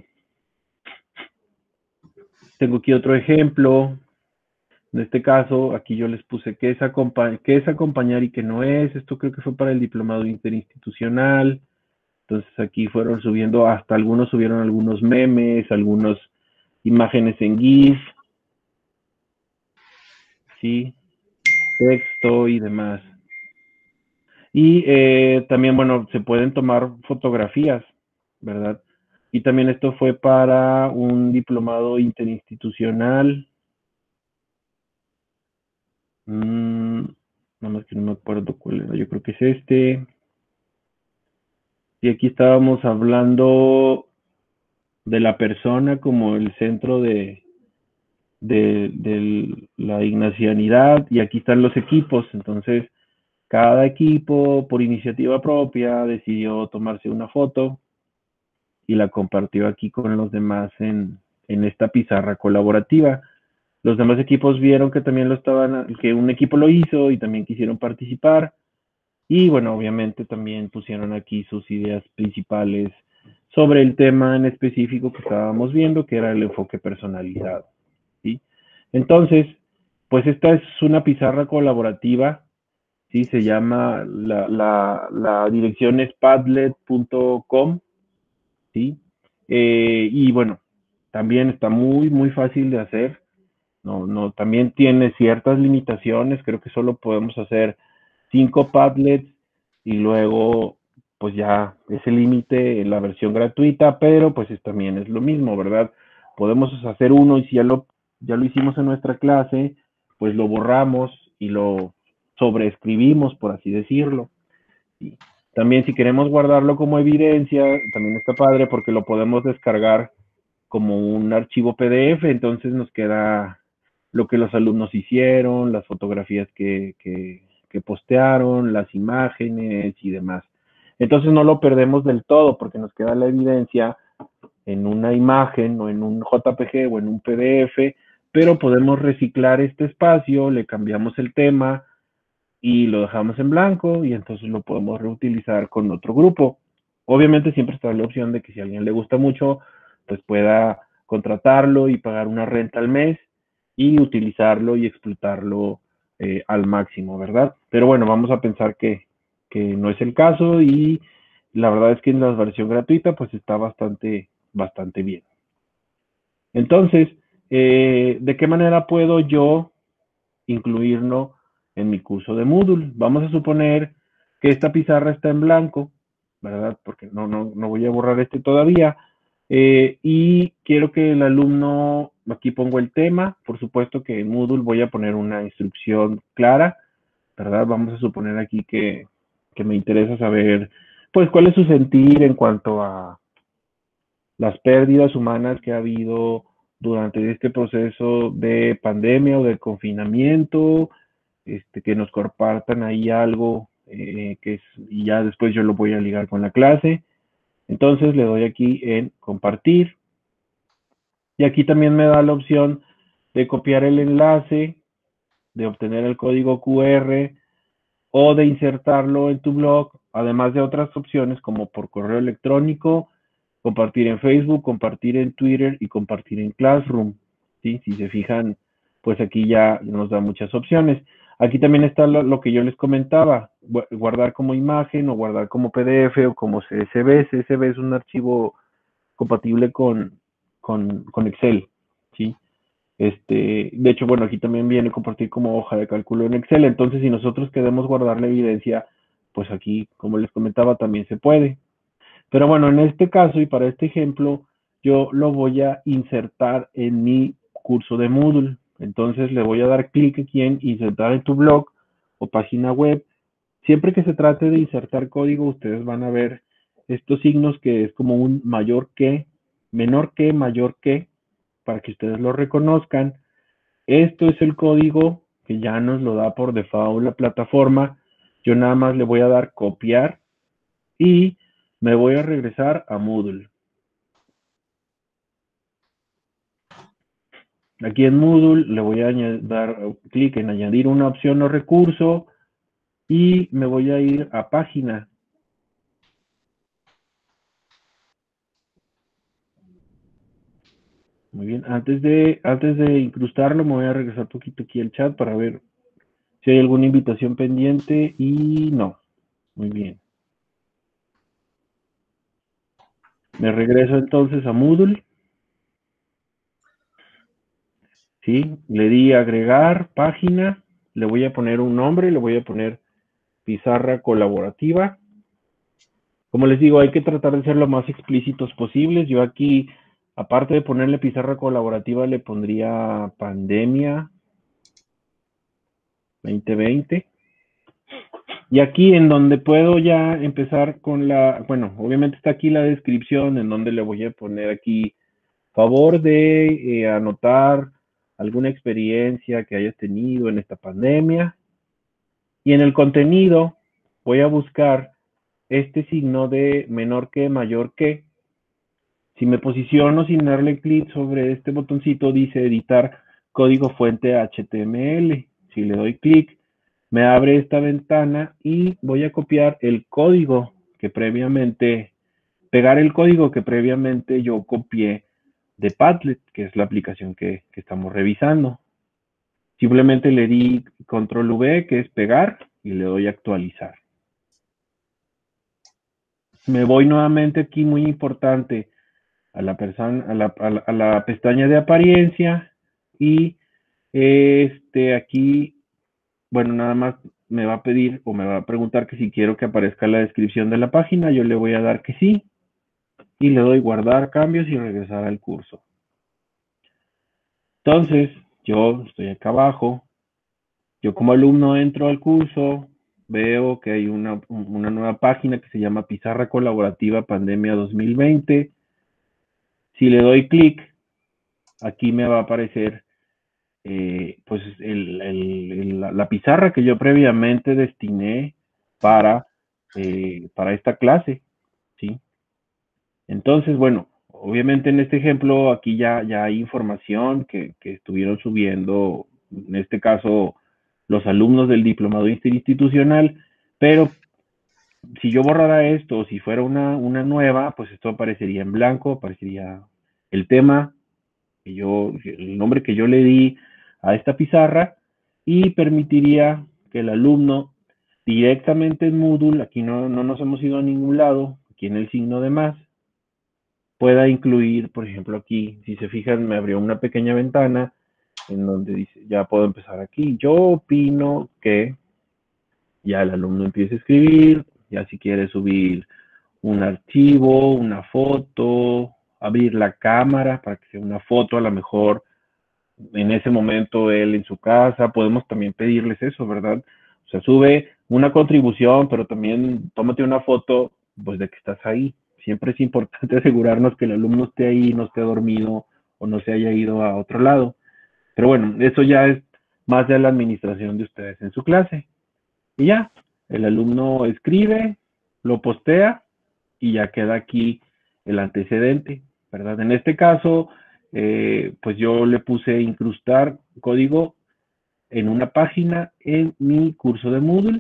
[SPEAKER 1] tengo aquí otro ejemplo. En este caso, aquí yo les puse qué es, qué es acompañar y qué no es. Esto creo que fue para el diplomado interinstitucional. Entonces aquí fueron subiendo, hasta algunos subieron algunos memes, algunas imágenes en GIF, ¿sí? Texto y demás. Y eh, también, bueno, se pueden tomar fotografías, ¿verdad? Y también esto fue para un diplomado interinstitucional. Mm, nada más que no me acuerdo cuál era, yo creo que es este. Y aquí estábamos hablando de la persona como el centro de, de, de la ignacianidad, y aquí están los equipos. Entonces, Cada equipo, por iniciativa propia, decidió tomarse una foto y la compartió aquí con los demás en, en esta pizarra colaborativa. Los demás equipos vieron que también lo estaban, que un equipo lo hizo y también quisieron participar. Y bueno, obviamente también pusieron aquí sus ideas principales sobre el tema en específico que estábamos viendo, que era el enfoque personalizado, ¿sí? Entonces, pues esta es una pizarra colaborativa, ¿sí? Se llama, la, la, la dirección es padlet punto com, ¿sí? Eh, y bueno, también está muy, muy fácil de hacer. No, no, también tiene ciertas limitaciones. Creo que solo podemos hacer cinco Padlets y luego, pues ya ese límite en la versión gratuita, pero pues es, también es lo mismo, ¿verdad? Podemos hacer uno y si ya lo, ya lo hicimos en nuestra clase, pues lo borramos y lo sobreescribimos, por así decirlo. Y también si queremos guardarlo como evidencia, también está padre porque lo podemos descargar como un archivo P D F, entonces nos queda lo que los alumnos hicieron, las fotografías que, que, que postearon, las imágenes y demás. Entonces no lo perdemos del todo porque nos queda la evidencia en una imagen o en un J P G o en un P D F, pero podemos reciclar este espacio, le cambiamos el tema y lo dejamos en blanco y entonces lo podemos reutilizar con otro grupo. Obviamente siempre está la opción de que si a alguien le gusta mucho, pues pueda contratarlo y pagar una renta al mes y utilizarlo y explotarlo eh, al máximo, ¿verdad? Pero bueno, vamos a pensar que, que no es el caso y la verdad es que en la versión gratuita pues está bastante, bastante bien. Entonces, eh, ¿de qué manera puedo yo incluirlo en mi curso de Moodle? Vamos a suponer que esta pizarra está en blanco, ¿verdad? Porque no, no, no voy a borrar este todavía. Eh, y quiero que el alumno, aquí pongo el tema, por supuesto que en Moodle voy a poner una instrucción clara, ¿verdad? Vamos a suponer aquí que, que me interesa saber, pues, cuál es su sentir en cuanto a las pérdidas humanas que ha habido durante este proceso de pandemia o de confinamiento, este, que nos compartan ahí algo eh, que es, y ya después yo lo voy a ligar con la clase. Entonces le doy aquí en compartir y aquí también me da la opción de copiar el enlace, de obtener el código Q R o de insertarlo en tu blog, además de otras opciones como por correo electrónico, compartir en Facebook, compartir en Twitter y compartir en Classroom, ¿sí? Si se fijan, pues aquí ya nos da muchas opciones. Aquí también está lo, lo que yo les comentaba, guardar como imagen o guardar como P D F o como C S V. C S V es un archivo compatible con, con, con Excel, ¿sí? Este, de hecho, bueno, aquí también viene compartir como hoja de cálculo en Excel. Entonces, si nosotros queremos guardar la evidencia, pues aquí, como les comentaba, también se puede. Pero bueno, en este caso y para este ejemplo, yo lo voy a insertar en mi curso de Moodle. Entonces le voy a dar clic aquí en insertar en tu blog o página web. Siempre que se trate de insertar código, ustedes van a ver estos signos que es como un mayor que, menor que, mayor que, para que ustedes lo reconozcan. Esto es el código que ya nos lo da por default la plataforma. Yo nada más le voy a dar copiar y me voy a regresar a Moodle. Aquí en Moodle le voy a dar clic en añadir una opción o recurso y me voy a ir a página. Muy bien, antes de, antes de incrustarlo me voy a regresar un poquito aquí al chat para ver si hay alguna invitación pendiente y no. Muy bien. Me regreso entonces a Moodle. ¿Sí? Le di agregar página, le voy a poner un nombre, le voy a poner pizarra colaborativa. Como les digo, hay que tratar de ser lo más explícitos posibles. Yo aquí, aparte de ponerle pizarra colaborativa, le pondría pandemia veinte veinte. Y aquí en donde puedo ya empezar con la, bueno, obviamente está aquí la descripción en donde le voy a poner aquí favor de eh, anotar alguna experiencia que hayas tenido en esta pandemia. Y en el contenido voy a buscar este signo de menor que, mayor que. Si me posiciono sin darle clic sobre este botoncito, dice editar código fuente H T M L. Si le doy clic, me abre esta ventana y voy a copiar el código que previamente, pegar el código que previamente yo copié de Padlet, que es la aplicación que, que estamos revisando. Simplemente le di control V, que es pegar, y le doy actualizar. Me voy nuevamente aquí, muy importante, a la, persona, a la, a la, a la pestaña de apariencia, y este aquí, bueno, nada más me va a pedir o me va a preguntar que si quiero que aparezca la descripción de la página. Yo le voy a dar que sí, y le doy guardar cambios y regresar al curso. Entonces, yo estoy acá abajo. Yo como alumno entro al curso, veo que hay una, una nueva página que se llama Pizarra Colaborativa Pandemia dos mil veinte. Si le doy clic, aquí me va a aparecer eh, pues el, el, el, la pizarra que yo previamente destiné para, eh, para esta clase, ¿sí? Entonces, bueno, obviamente en este ejemplo aquí ya, ya hay información que, que estuvieron subiendo, en este caso, los alumnos del diplomado interinstitucional, pero si yo borrara esto, o si fuera una, una nueva, pues esto aparecería en blanco, aparecería el tema, que yo, el nombre que yo le di a esta pizarra, y permitiría que el alumno directamente en Moodle, aquí no, no nos hemos ido a ningún lado, aquí en el signo de más, pueda incluir, por ejemplo, aquí, si se fijan, me abrió una pequeña ventana en donde dice, ya puedo empezar aquí. Yo opino que ya el alumno empieza a escribir, ya si quiere subir un archivo, una foto, abrir la cámara para que sea una foto, a lo mejor en ese momento él en su casa, podemos también pedirles eso, ¿verdad? O sea, sube una contribución, pero también tómate una foto, pues, de que estás ahí. Siempre es importante asegurarnos que el alumno esté ahí, no esté dormido o no se haya ido a otro lado. Pero bueno, eso ya es más de la administración de ustedes en su clase. Y ya, el alumno escribe, lo postea y ya queda aquí el antecedente, ¿verdad? En este caso, eh, pues yo le puse incrustar código en una página en mi curso de Moodle.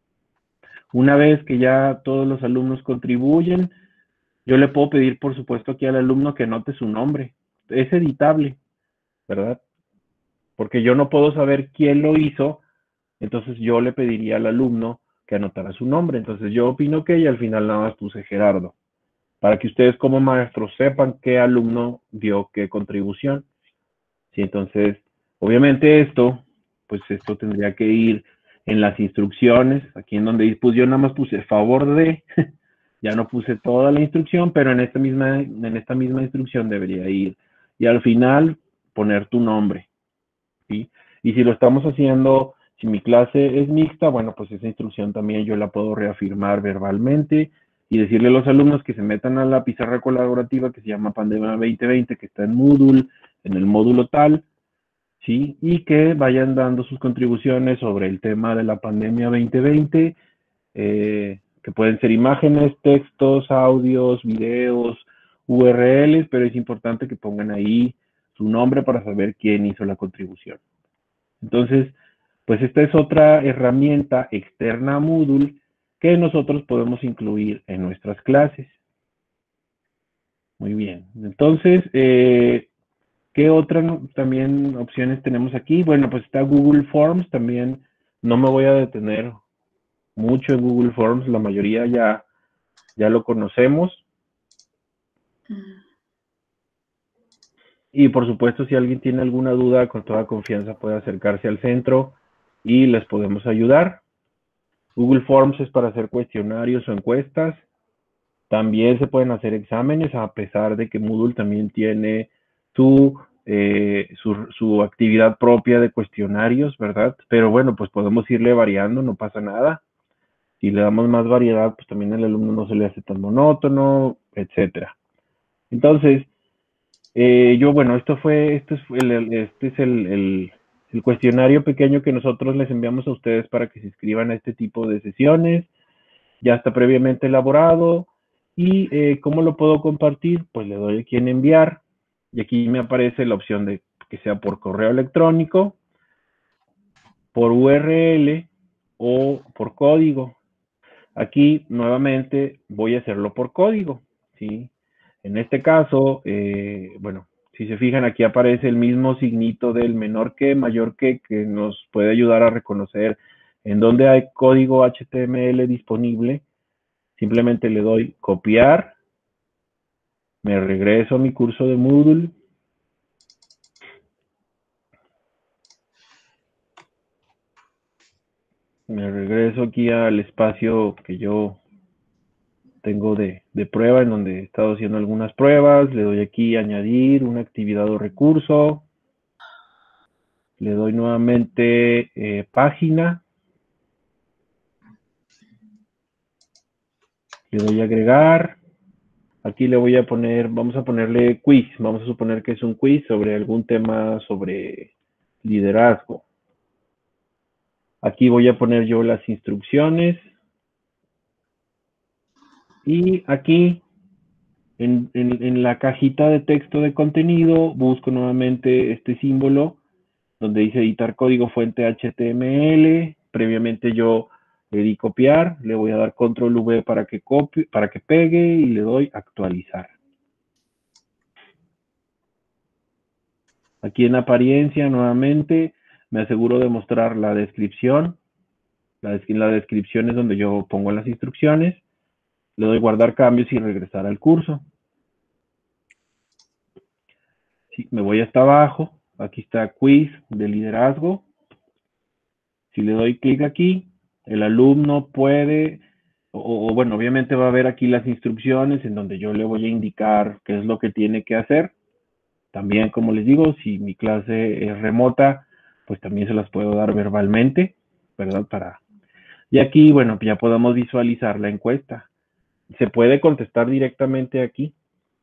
[SPEAKER 1] Una vez que ya todos los alumnos contribuyen, yo le puedo pedir, por supuesto, aquí al alumno que anote su nombre. Es editable, ¿verdad? Porque yo no puedo saber quién lo hizo, entonces yo le pediría al alumno que anotara su nombre. Entonces yo opino que, y al final nada más puse Gerardo, para que ustedes como maestros sepan qué alumno dio qué contribución. Sí, entonces, obviamente esto, pues esto tendría que ir en las instrucciones, aquí en donde pues yo nada más puse favor de, ya no puse toda la instrucción, pero en esta misma, en esta misma instrucción debería ir. Y al final poner tu nombre, ¿sí? Y si lo estamos haciendo, si mi clase es mixta, bueno, pues esa instrucción también yo la puedo reafirmar verbalmente y decirle a los alumnos que se metan a la pizarra colaborativa que se llama Pandemia veinte veinte, que está en Moodle, en el módulo tal, ¿sí? Y que vayan dando sus contribuciones sobre el tema de la pandemia veinte veinte, eh, que pueden ser imágenes, textos, audios, videos, U R Ls, pero es importante que pongan ahí su nombre para saber quién hizo la contribución. Entonces, pues esta es otra herramienta externa a Moodle que nosotros podemos incluir en nuestras clases. Muy bien. Entonces, eh, ¿qué otras también opciones tenemos aquí? Bueno, pues está Google Forms, también no me voy a detener mucho en Google Forms, la mayoría ya, ya lo conocemos. Y por supuesto, si alguien tiene alguna duda, con toda confianza puede acercarse al centro y les podemos ayudar. Google Forms es para hacer cuestionarios o encuestas. También se pueden hacer exámenes, a pesar de que Moodle también tiene su, eh, su, su actividad propia de cuestionarios, ¿verdad? Pero bueno, pues podemos irle variando, no pasa nada. Si le damos más variedad, pues también al alumno no se le hace tan monótono, etcétera. Entonces, eh, yo, bueno, esto fue, esto es el, este es el, el, el cuestionario pequeño que nosotros les enviamos a ustedes para que se inscriban a este tipo de sesiones. Ya está previamente elaborado. ¿Y eh, cómo lo puedo compartir? Pues le doy aquí en enviar. Y aquí me aparece la opción de que sea por correo electrónico, por U R L o por código. Aquí nuevamente voy a hacerlo por código, ¿sí? En este caso, eh, bueno, si se fijan, aquí aparece el mismo signito del menor que, mayor que, que nos puede ayudar a reconocer en dónde hay código H T M L disponible. Simplemente le doy copiar, me regreso a mi curso de Moodle. Me regreso aquí al espacio que yo tengo de, de prueba, en donde he estado haciendo algunas pruebas. Le doy aquí añadir una actividad o recurso. Le doy nuevamente eh, página. Le doy agregar. Aquí le voy a poner, vamos a ponerle quiz. Vamos a suponer que es un quiz sobre algún tema sobre liderazgo. Aquí voy a poner yo las instrucciones. Y aquí, en, en, en la cajita de texto de contenido, busco nuevamente este símbolo donde dice editar código fuente H T M L. Previamente yo le di copiar, le voy a dar control V para que copie, para que pegue y le doy actualizar. Aquí en apariencia nuevamente me aseguro de mostrar la descripción. La, la descripción es donde yo pongo las instrucciones. Le doy guardar cambios y regresar al curso. Sí, me voy hasta abajo. Aquí está quiz de liderazgo. Si le doy clic aquí, el alumno puede, o, o bueno, obviamente va a ver aquí las instrucciones en donde yo le voy a indicar qué es lo que tiene que hacer. También, como les digo, si mi clase es remota, pues también se las puedo dar verbalmente, ¿verdad? Para... Y aquí, bueno, ya podemos visualizar la encuesta. Se puede contestar directamente aquí.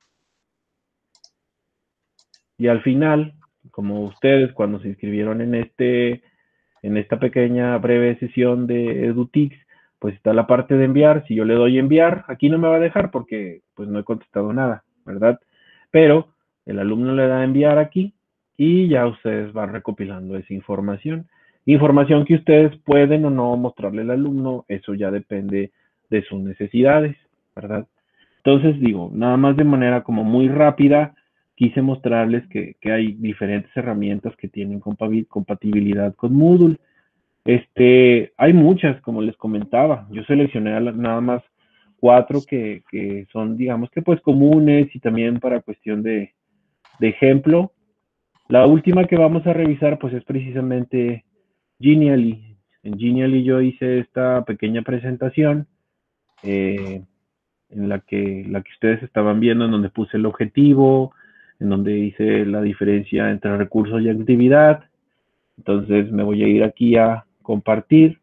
[SPEAKER 1] Y al final, como ustedes cuando se inscribieron en este, en esta pequeña breve sesión de EduTix, pues está la parte de enviar. Si yo le doy enviar, aquí no me va a dejar porque pues no he contestado nada, ¿verdad? Pero el alumno le da enviar aquí y ya ustedes van recopilando esa información. Información que ustedes pueden o no mostrarle al alumno, eso ya depende de sus necesidades, ¿verdad? Entonces digo, nada más de manera como muy rápida, quise mostrarles que, que hay diferentes herramientas que tienen compatibilidad con Moodle. Este, hay muchas, como les comentaba. Yo seleccioné nada más cuatro que, que son, digamos que pues comunes y también para cuestión de, de ejemplo. La última que vamos a revisar pues es precisamente Genially. En Genially yo hice esta pequeña presentación eh, en la que, la que ustedes estaban viendo, en donde puse el objetivo, en donde hice la diferencia entre recursos y actividad. Entonces me voy a ir aquí a compartir.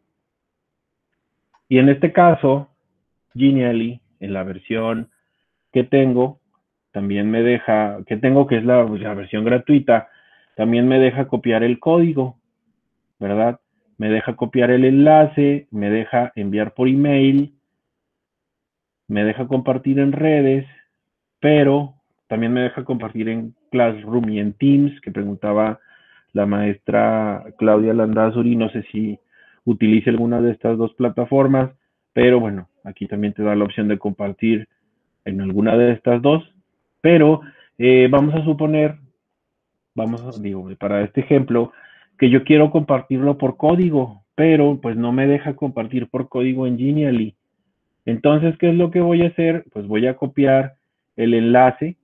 [SPEAKER 1] Y en este caso, Genially, en la versión que tengo, también me deja, que tengo que es la, la versión gratuita, también me deja copiar el código, ¿verdad? Me deja copiar el enlace, me deja enviar por email, me deja compartir en redes, pero también me deja compartir en Classroom y en Teams, que preguntaba la maestra Claudia Landazuri. No sé si utilice alguna de estas dos plataformas, pero bueno, aquí también te da la opción de compartir en alguna de estas dos. Pero eh, vamos a suponer, vamos a, digo, para este ejemplo, que yo quiero compartirlo por código, pero pues no me deja compartir por código en Genially. Entonces, ¿qué es lo que voy a hacer? Pues voy a copiar el enlace,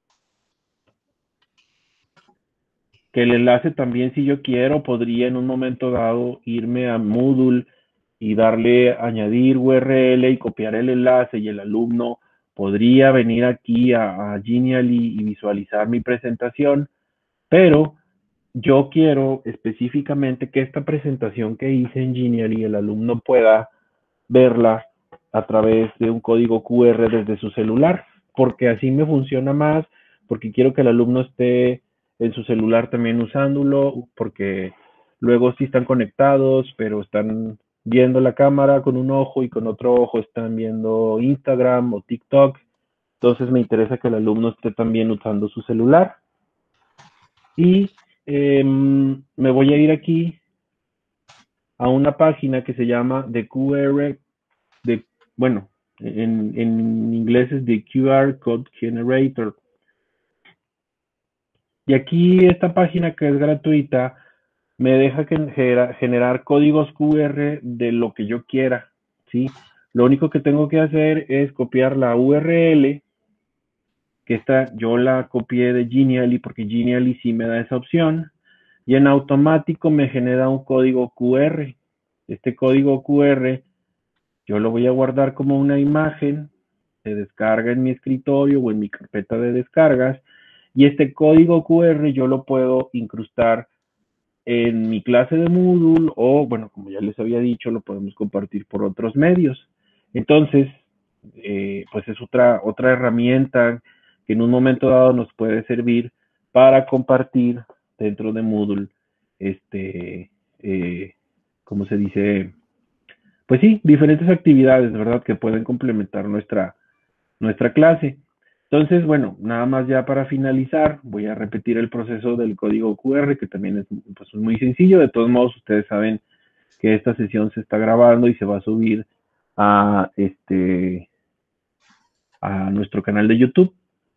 [SPEAKER 1] que el enlace también, si yo quiero, podría en un momento dado irme a Moodle y darle añadir U R L y copiar el enlace, y el alumno podría venir aquí a, a Genially y visualizar mi presentación, pero yo quiero específicamente que esta presentación que hice en Genially el alumno pueda verla a través de un código Q R desde su celular, porque así me funciona más, porque quiero que el alumno esté en su celular también usándolo, porque luego sí están conectados, pero están viendo la cámara con un ojo y con otro ojo están viendo Instagram o TikTok. Entonces me interesa que el alumno esté también usando su celular. Y eh, me voy a ir aquí a una página que se llama The Q R, de, bueno, en, en inglés es The Q R Code Generator. Y aquí esta página, que es gratuita, me deja genera, generar códigos Q R de lo que yo quiera, ¿sí? Lo único que tengo que hacer es copiar la U R L, que esta yo la copié de Genially porque Genially sí me da esa opción, y en automático me genera un código Q R. Este código Q R yo lo voy a guardar como una imagen, se descarga en mi escritorio o en mi carpeta de descargas, y este código Q R yo lo puedo incrustar en mi clase de Moodle o, bueno, como ya les había dicho, lo podemos compartir por otros medios. Entonces, eh, pues es otra, otra herramienta que en un momento dado nos puede servir para compartir dentro de Moodle, este, eh, ¿cómo se dice? Pues sí, diferentes actividades, ¿verdad? Que pueden complementar nuestra, nuestra clase. Entonces, bueno, nada más ya para finalizar, voy a repetir el proceso del código Q R, que también es pues, muy sencillo. De todos modos, ustedes saben que esta sesión se está grabando y se va a subir a, este, a nuestro canal de YouTube.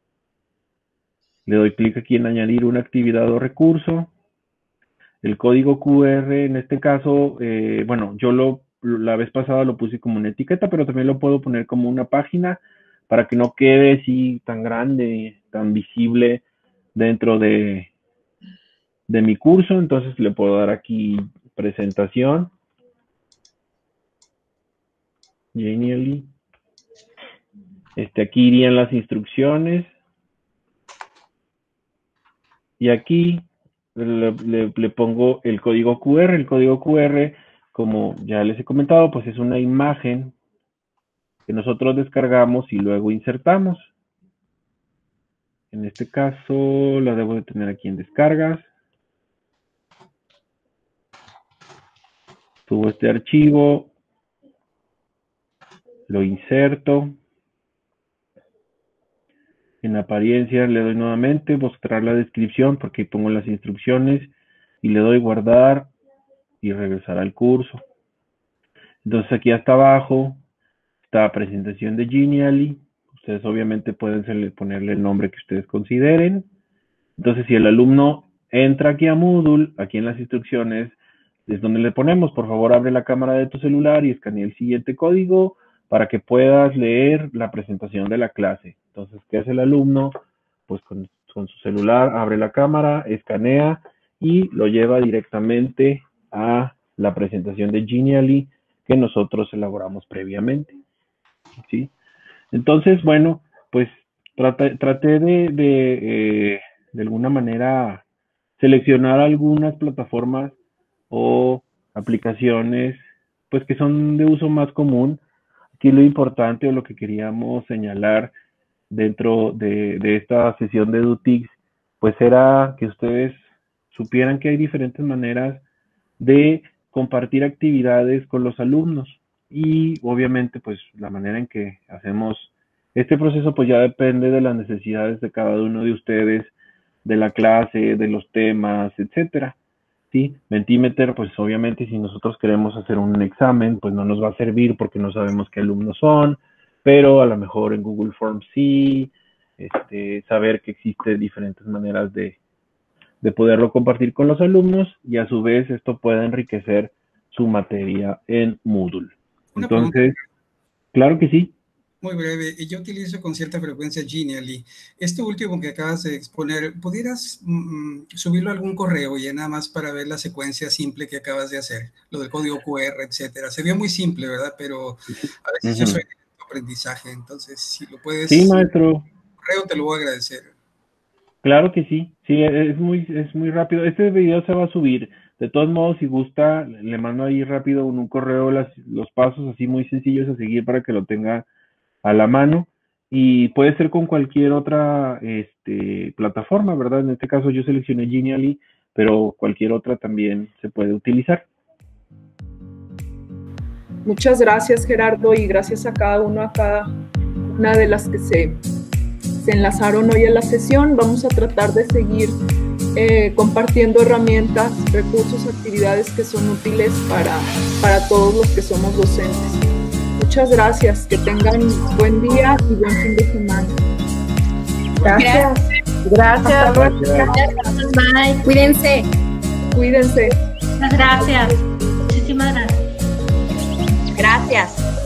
[SPEAKER 1] Le doy clic aquí en añadir una actividad o recurso. El código Q R, en este caso, eh, bueno, yo lo, la vez pasada lo puse como una etiqueta, pero también lo puedo poner como una página para que no quede así tan grande, tan visible dentro de, de mi curso. Entonces le puedo dar aquí presentación. Genially. Este, aquí irían las instrucciones. Y aquí le, le, le pongo el código Q R. El código Q R, como ya les he comentado, pues es una imagen que nosotros descargamos y luego insertamos. En este caso la debo de tener aquí en descargas. Subo este archivo, lo inserto. En apariencia le doy nuevamente mostrar la descripción porque ahí pongo las instrucciones y le doy guardar y regresar al curso. Entonces aquí hasta abajo está presentación de Genially. Ustedes obviamente pueden ponerle el nombre que ustedes consideren. Entonces si el alumno entra aquí a Moodle, aquí en las instrucciones es donde le ponemos, por favor abre la cámara de tu celular y escanea el siguiente código para que puedas leer la presentación de la clase. Entonces, ¿qué hace el alumno? Pues con, con su celular abre la cámara, escanea y lo lleva directamente a la presentación de Genially que nosotros elaboramos previamente, ¿sí? Entonces, bueno, pues traté, traté de, de, eh, de alguna manera seleccionar algunas plataformas o aplicaciones pues que son de uso más común. Aquí lo importante o lo que queríamos señalar dentro de, de esta sesión de edutix pues era que ustedes supieran que hay diferentes maneras de compartir actividades con los alumnos y obviamente pues la manera en que hacemos este proceso pues ya depende de las necesidades de cada uno de ustedes, de la clase, de los temas, etcétera. ¿Sí? Mentimeter, pues obviamente si nosotros queremos hacer un examen, pues no nos va a servir porque no sabemos qué alumnos son, pero a lo mejor en Google Forms sí, este, saber que existen diferentes maneras de, de poderlo compartir con los alumnos y a su vez esto puede enriquecer su materia en Moodle.
[SPEAKER 3] Una
[SPEAKER 1] Entonces,
[SPEAKER 3] pregunta.
[SPEAKER 1] Claro que sí.
[SPEAKER 3] Muy breve, y yo utilizo con cierta frecuencia Genially. Esto último que acabas de exponer, ¿pudieras mm, subirlo a algún correo y nada más para ver la secuencia simple que acabas de hacer? Lo del código Q R, etcétera. Se vio muy simple, ¿verdad? Pero a veces uh-huh. yo soy de aprendizaje, entonces si lo puedes...
[SPEAKER 1] Sí, maestro.
[SPEAKER 3] Correo te lo voy a agradecer.
[SPEAKER 1] Claro que sí, sí, es muy, es muy rápido. Este video se va a subir. De todos modos, si gusta, le mando ahí rápido en un correo las, los pasos así muy sencillos a seguir para que lo tenga a la mano y puede ser con cualquier otra este, plataforma, ¿verdad? En este caso yo seleccioné Genially pero cualquier otra también se puede utilizar.
[SPEAKER 5] Muchas gracias, Gerardo, y gracias a cada uno, a cada una de las que se, se enlazaron hoy a la sesión. Vamos a tratar de seguir eh, compartiendo herramientas, recursos, actividades que son útiles para, para todos los que somos docentes. Muchas gracias, que tengan buen día y buen fin de semana.
[SPEAKER 6] Gracias. Gracias.
[SPEAKER 1] Gracias.
[SPEAKER 6] Bye. Cuídense.
[SPEAKER 5] Cuídense.
[SPEAKER 7] Muchas gracias. Muchísimas gracias.
[SPEAKER 6] Gracias.